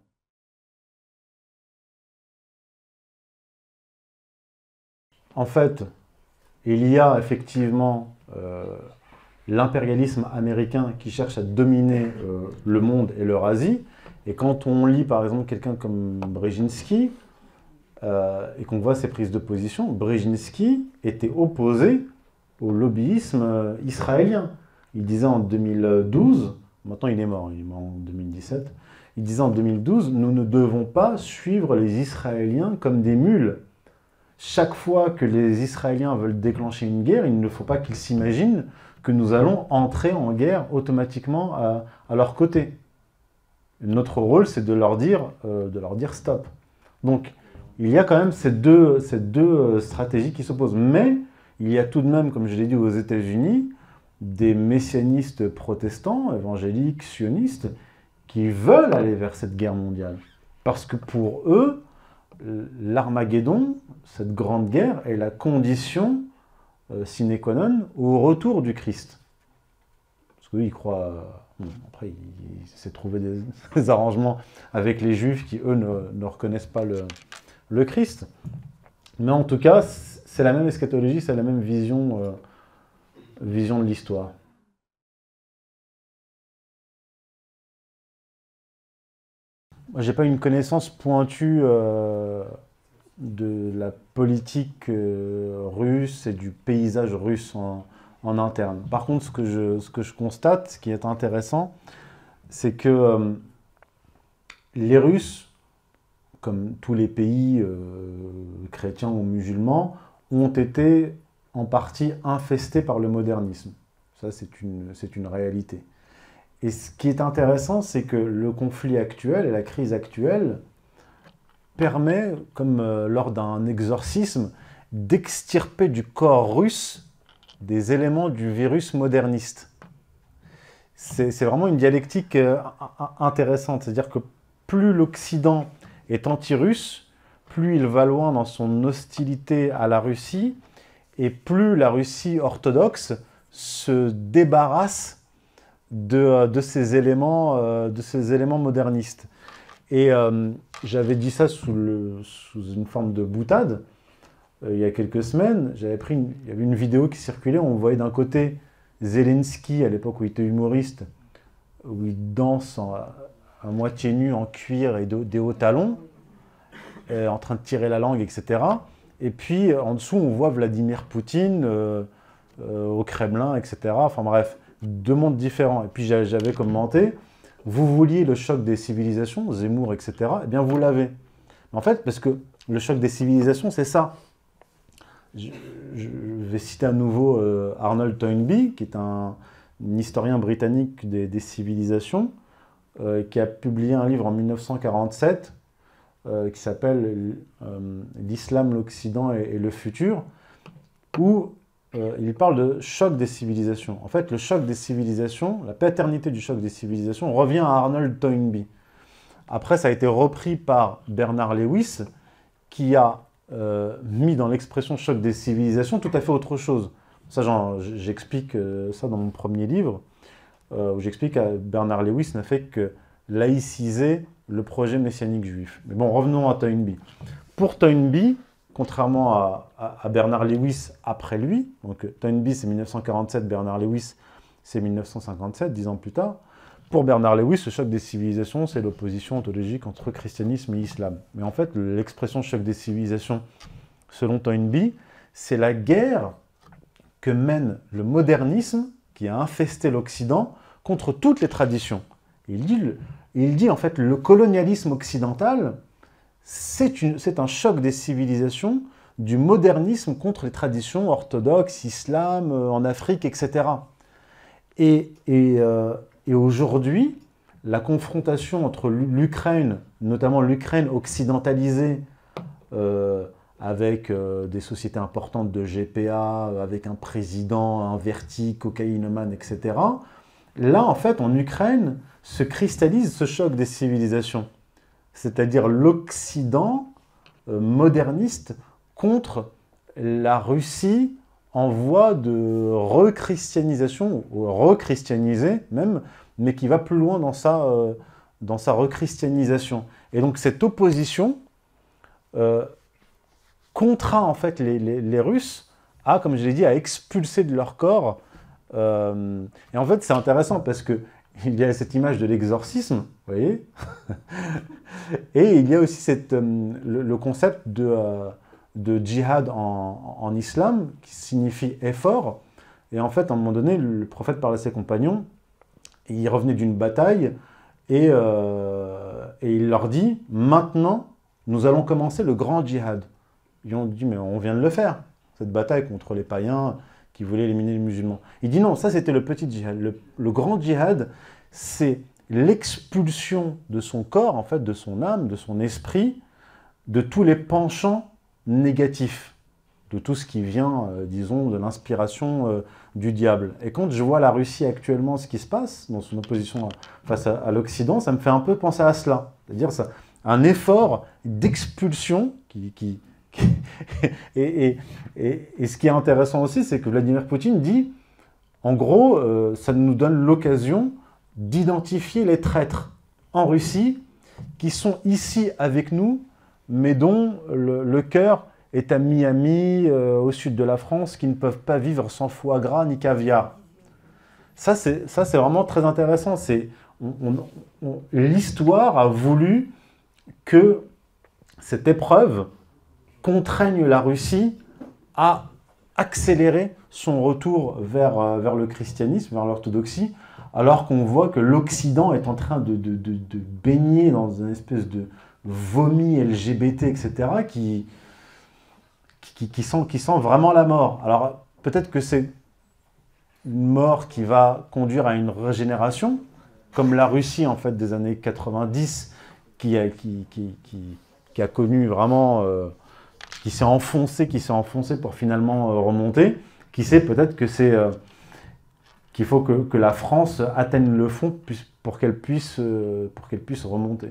En fait, il y a effectivement euh, l'impérialisme américain qui cherche à dominer euh, le monde et l'Eurasie. Et quand on lit par exemple quelqu'un comme Brzezinski, euh, et qu'on voit ses prises de position, Brzezinski était opposé au lobbyisme euh, israélien. Il disait en deux mille douze, maintenant il est mort, il est mort en deux mille dix-sept, il disait en deux mille douze, nous ne devons pas suivre les Israéliens comme des mules. Chaque fois que les Israéliens veulent déclencher une guerre, il ne faut pas qu'ils s'imaginent que nous allons entrer en guerre automatiquement à, à leur côté. Notre rôle, c'est de leur dire, euh, de leur dire stop. Donc, il y a quand même ces deux, ces deux stratégies qui s'opposent. Mais il y a tout de même, comme je l'ai dit aux États-Unis, des messianistes protestants, évangéliques, sionistes, qui veulent aller vers cette guerre mondiale. Parce que pour eux, l'Armageddon, cette grande guerre, est la condition euh, sine qua non au retour du Christ. Parce qu'eux, ils croient... Bon, après, il s'est trouvé des, des arrangements avec les Juifs qui, eux, ne, ne reconnaissent pas le, le Christ. Mais en tout cas, c'est la même eschatologie, c'est la même vision, euh, vision de l'histoire. Moi, j'ai pas une connaissance pointue euh, de la politique euh, russe et du paysage russe en, en interne. Par contre, ce que, je, ce que je constate, ce qui est intéressant, c'est que euh, les Russes, comme tous les pays euh, chrétiens ou musulmans, ont été en partie infestés par le modernisme. Ça, c'est une, c'est une réalité. Et ce qui est intéressant, c'est que le conflit actuel et la crise actuelle permet, comme euh, lors d'un exorcisme, d'extirper du corps russe des éléments du virus moderniste. C'est vraiment une dialectique euh, intéressante, c'est-à-dire que plus l'Occident est anti-russe, plus il va loin dans son hostilité à la Russie, et plus la Russie orthodoxe se débarrasse de, de, ces, éléments, euh, de ces éléments modernistes. Et euh, j'avais dit ça sous, le, sous une forme de boutade, euh, il y a quelques semaines. J'avais pris une, il y avait une vidéo qui circulait, on voyait d'un côté Zelensky, à l'époque où il était humoriste, où il danse en, à moitié nu en cuir et de, des hauts talons, euh, en train de tirer la langue, et cetera. Et puis en dessous, on voit Vladimir Poutine euh, euh, au Kremlin, et cetera. Enfin bref, deux mondes différents. Et puis j'avais commenté, vous vouliez le choc des civilisations, Zemmour, et cetera. Eh bien, vous l'avez. En fait, parce que le choc des civilisations, c'est ça. Je, je vais citer à nouveau euh, Arnold Toynbee, qui est un, un historien britannique des, des civilisations, euh, qui a publié un livre en mille neuf cent quarante-sept euh, qui s'appelle euh, « L'Islam, l'Occident et, et le futur », où euh, il parle de choc des civilisations. En fait, le choc des civilisations, la paternité du choc des civilisations revient à Arnold Toynbee. Après, ça a été repris par Bernard Lewis, qui a euh, mis dans l'expression choc des civilisations tout à fait autre chose. Ça, j'explique euh, ça dans mon premier livre, euh, où j'explique que Bernard Lewis n'a fait que laïciser le projet messianique juif. Mais bon, revenons à Toynbee. Pour Toynbee, contrairement à, à, à Bernard Lewis après lui, donc Toynbee c'est mille neuf cent quarante-sept, Bernard Lewis c'est mille neuf cent cinquante-sept, dix ans plus tard, pour Bernard Lewis, le choc des civilisations, c'est l'opposition ontologique entre christianisme et islam. Mais en fait, l'expression choc des civilisations, selon Toynbee, c'est la guerre que mène le modernisme, qui a infesté l'Occident, contre toutes les traditions. Il dit, il dit en fait, le colonialisme occidental, c'est un choc des civilisations, du modernisme contre les traditions orthodoxes, islam, euh, en Afrique, et cetera. Et, et, euh, et aujourd'hui, la confrontation entre l'Ukraine, notamment l'Ukraine occidentalisée, euh, avec euh, des sociétés importantes de G P A, avec un président inverti, cocaïnomane, et cetera. Là, en fait, en Ukraine, se cristallise ce choc des civilisations. C'est-à-dire l'Occident euh, moderniste contre la Russie en voie de rechristianisation, ou rechristianisée même, mais qui va plus loin dans sa, euh, dans sa rechristianisation. Et donc cette opposition euh, contraint en fait les, les, les Russes à, comme je l'ai dit, à expulser de leur corps. Euh, et en fait c'est intéressant parce que il y a cette image de l'exorcisme, vous voyez, et il y a aussi cette, euh, le, le concept de, euh, de djihad en, en islam, qui signifie effort. Et en fait, à un moment donné, le prophète parlait à ses compagnons, et il revenait d'une bataille, et, euh, et il leur dit, maintenant, nous allons commencer le grand djihad. Ils ont dit, mais on vient de le faire, cette bataille contre les païens, qui voulait éliminer les musulmans. Il dit non, ça c'était le petit djihad. Le, le grand djihad, c'est l'expulsion de son corps, en fait, de son âme, de son esprit, de tous les penchants négatifs, de tout ce qui vient, euh, disons, de l'inspiration euh, du diable. Et quand je vois la Russie actuellement, ce qui se passe, dans son opposition face à, à l'Occident, ça me fait un peu penser à cela. C'est-à-dire ça, un effort d'expulsion qui... qui et, et, et, et ce qui est intéressant aussi, c'est que Vladimir Poutine dit, en gros, euh, ça nous donne l'occasion d'identifier les traîtres en Russie qui sont ici avec nous, mais dont le, le cœur est à Miami, euh, au sud de la France, qui ne peuvent pas vivre sans foie gras ni caviar. Ça, c'est vraiment très intéressant. On, on, on, l'histoire a voulu que cette épreuve contraigne la Russie à accélérer son retour vers, euh, vers le christianisme, vers l'orthodoxie, alors qu'on voit que l'Occident est en train de, de, de, de baigner dans une espèce de vomi L G B T, et cetera, qui, qui, qui, sent, qui sent vraiment la mort. Alors peut-être que c'est une mort qui va conduire à une régénération, comme la Russie en fait des années quatre-vingt-dix, qui a, qui, qui, qui, qui a connu vraiment... Euh, qui s'est enfoncé, qui s'est enfoncé pour finalement euh, remonter. Qui sait, peut-être que c'est euh, qu'il faut que, que la France atteigne le fond pour qu'elle puisse, euh, pour qu'elle puisse remonter.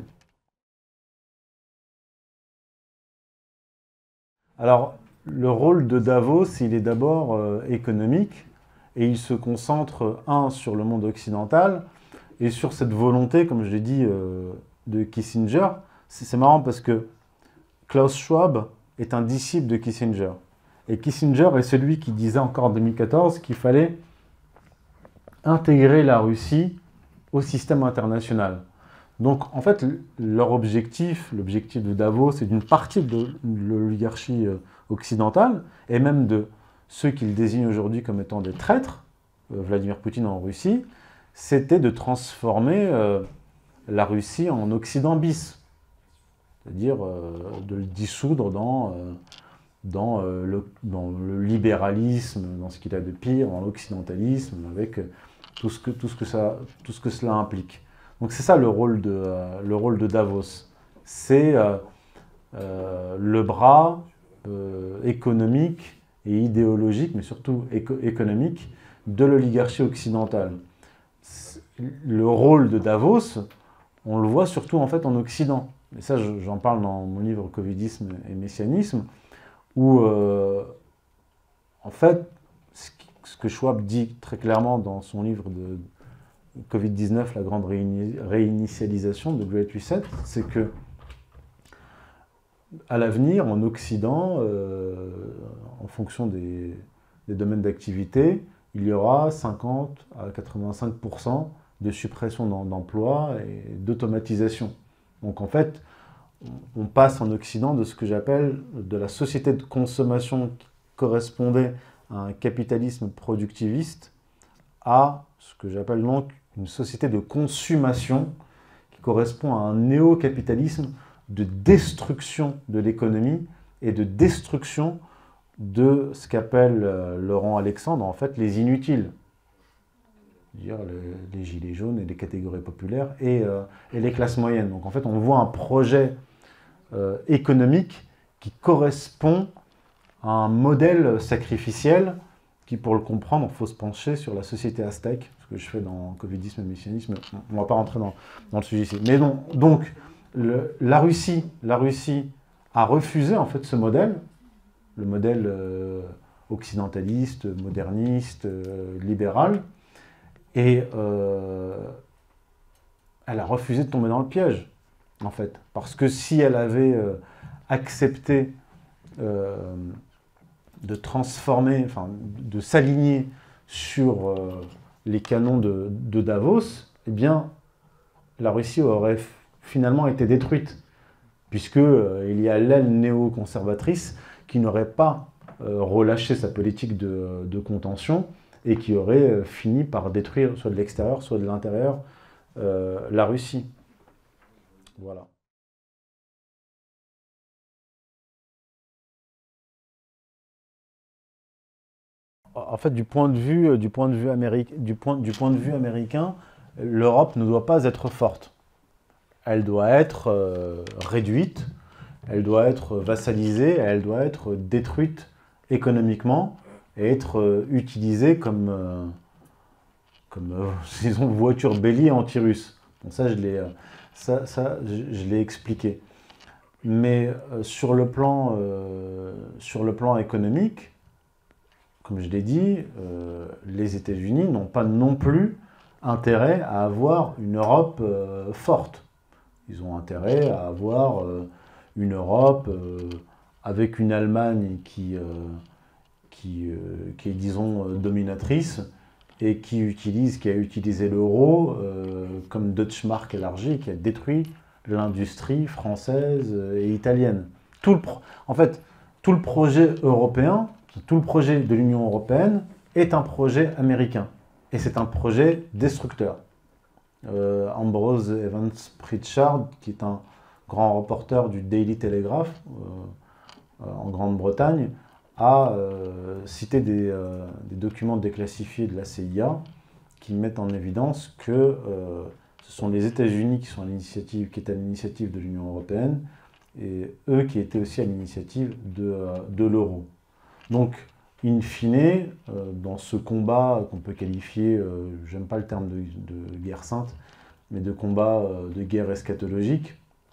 Alors, le rôle de Davos, il est d'abord euh, économique, et il se concentre, un, sur le monde occidental, et sur cette volonté, comme je l'ai dit, euh, de Kissinger. C'est marrant parce que Klaus Schwab est un disciple de Kissinger. Et Kissinger est celui qui disait encore en deux mille quatorze qu'il fallait intégrer la Russie au système international. Donc, en fait, leur objectif, l'objectif de Davos, c'est d'une partie de l'oligarchie occidentale, et même de ceux qu'ils désignent aujourd'hui comme étant des traîtres, euh, Vladimir Poutine en Russie, c'était de transformer euh, la Russie en Occident bis. C'est-à-dire euh, de le dissoudre dans, euh, dans, euh, le, dans le libéralisme, dans ce qu'il a de pire, dans l'occidentalisme, avec euh, tout, ce que, tout, ce que ça, tout ce que cela implique. Donc c'est ça le rôle de, euh, le rôle de Davos. C'est euh, euh, le bras euh, économique et idéologique, mais surtout éco économique, de l'oligarchie occidentale. Le rôle de Davos, on le voit surtout en fait en Occident. Et ça, j'en parle dans mon livre Covidisme et Messianisme, où euh, en fait, ce que Schwab dit très clairement dans son livre de Covid dix-neuf, la grande réinitialisation de Great Reset, c'est que à l'avenir, en Occident, euh, en fonction des, des domaines d'activité, il y aura cinquante à quatre-vingt-cinq pour cent de suppression d'emplois et d'automatisation. Donc en fait, on passe en Occident de ce que j'appelle de la société de consommation qui correspondait à un capitalisme productiviste à ce que j'appelle donc une société de consommation qui correspond à un néo-capitalisme de destruction de l'économie et de destruction de ce qu'appelle euh, Laurent Alexandre, en fait, les inutiles. Dire les, les gilets jaunes et les catégories populaires et, euh, et les classes moyennes. Donc en fait, on voit un projet euh, économique qui correspond à un modèle sacrificiel qui, pour le comprendre, il faut se pencher sur la société aztèque, ce que je fais dans Covidisme et Messianisme. On ne va pas rentrer dans, dans le sujet ici. Mais non, donc, le, la, Russie, la Russie a refusé en fait ce modèle, le modèle euh, occidentaliste, moderniste, euh, libéral, et euh, elle a refusé de tomber dans le piège, en fait. Parce que si elle avait euh, accepté euh, de transformer, enfin, de s'aligner sur euh, les canons de, de Davos, eh bien, la Russie aurait finalement été détruite, puisqu'il euh, y a l'aile néoconservatrice qui n'aurait pas euh, relâché sa politique de, de contention et qui aurait euh, fini par détruire soit de l'extérieur, soit de l'intérieur euh, la Russie. Voilà. En fait, du point de vue, du point de vue, américain, du point, du point de vue américain, l'Europe ne doit pas être forte. Elle doit être euh, réduite, elle doit être vassalisée, elle doit être détruite économiquement et être euh, utilisée comme, euh, comme euh, disons, voiture bélier anti-russe. Bon, ça, je l'ai euh, ça, ça, je, je l'ai expliqué. Mais euh, sur, le plan, euh, sur le plan économique, comme je l'ai dit, euh, les États-Unis n'ont pas non plus intérêt à avoir une Europe euh, forte. Ils ont intérêt à avoir euh, une Europe euh, avec une Allemagne qui, euh, qui, euh, qui est, disons, dominatrice et qui, utilise, qui a utilisé l'euro euh, comme Deutschmark élargi, qui a détruit l'industrie française et italienne. Tout le pro en fait, tout le projet européen, tout le projet de l'Union européenne est un projet américain. Et c'est un projet destructeur. Euh, Ambrose Evans Pritchard, qui est un grand reporter du Daily Telegraph euh, euh, en Grande-Bretagne, a euh, cité des, euh, des documents déclassifiés de la C I A qui mettent en évidence que euh, ce sont les États-Unis qui sont à l'initiative, qui étaient à l'initiative de l'Union européenne, et eux qui étaient aussi à l'initiative de, euh, de l'euro. Donc, in fine, euh, dans ce combat qu'on peut qualifier, euh, j'aime pas le terme de, de guerre sainte, mais de combat euh, de guerre eschatologique,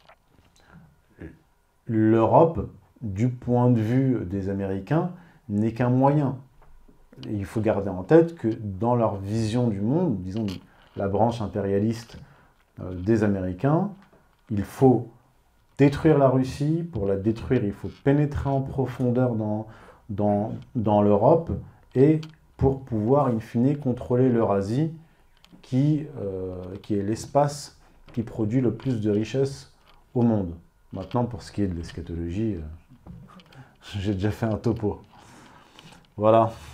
l'Europe, du point de vue des Américains, n'est qu'un moyen. Et il faut garder en tête que dans leur vision du monde, disons la branche impérialiste euh, des Américains, il faut détruire la Russie. Pour la détruire, il faut pénétrer en profondeur dans, dans, dans l'Europe et pour pouvoir, in fine, contrôler l'Eurasie, qui, euh, qui est l'espace qui produit le plus de richesses au monde. Maintenant, pour ce qui est de l'eschatologie, euh, j'ai déjà fait un topo. Voilà.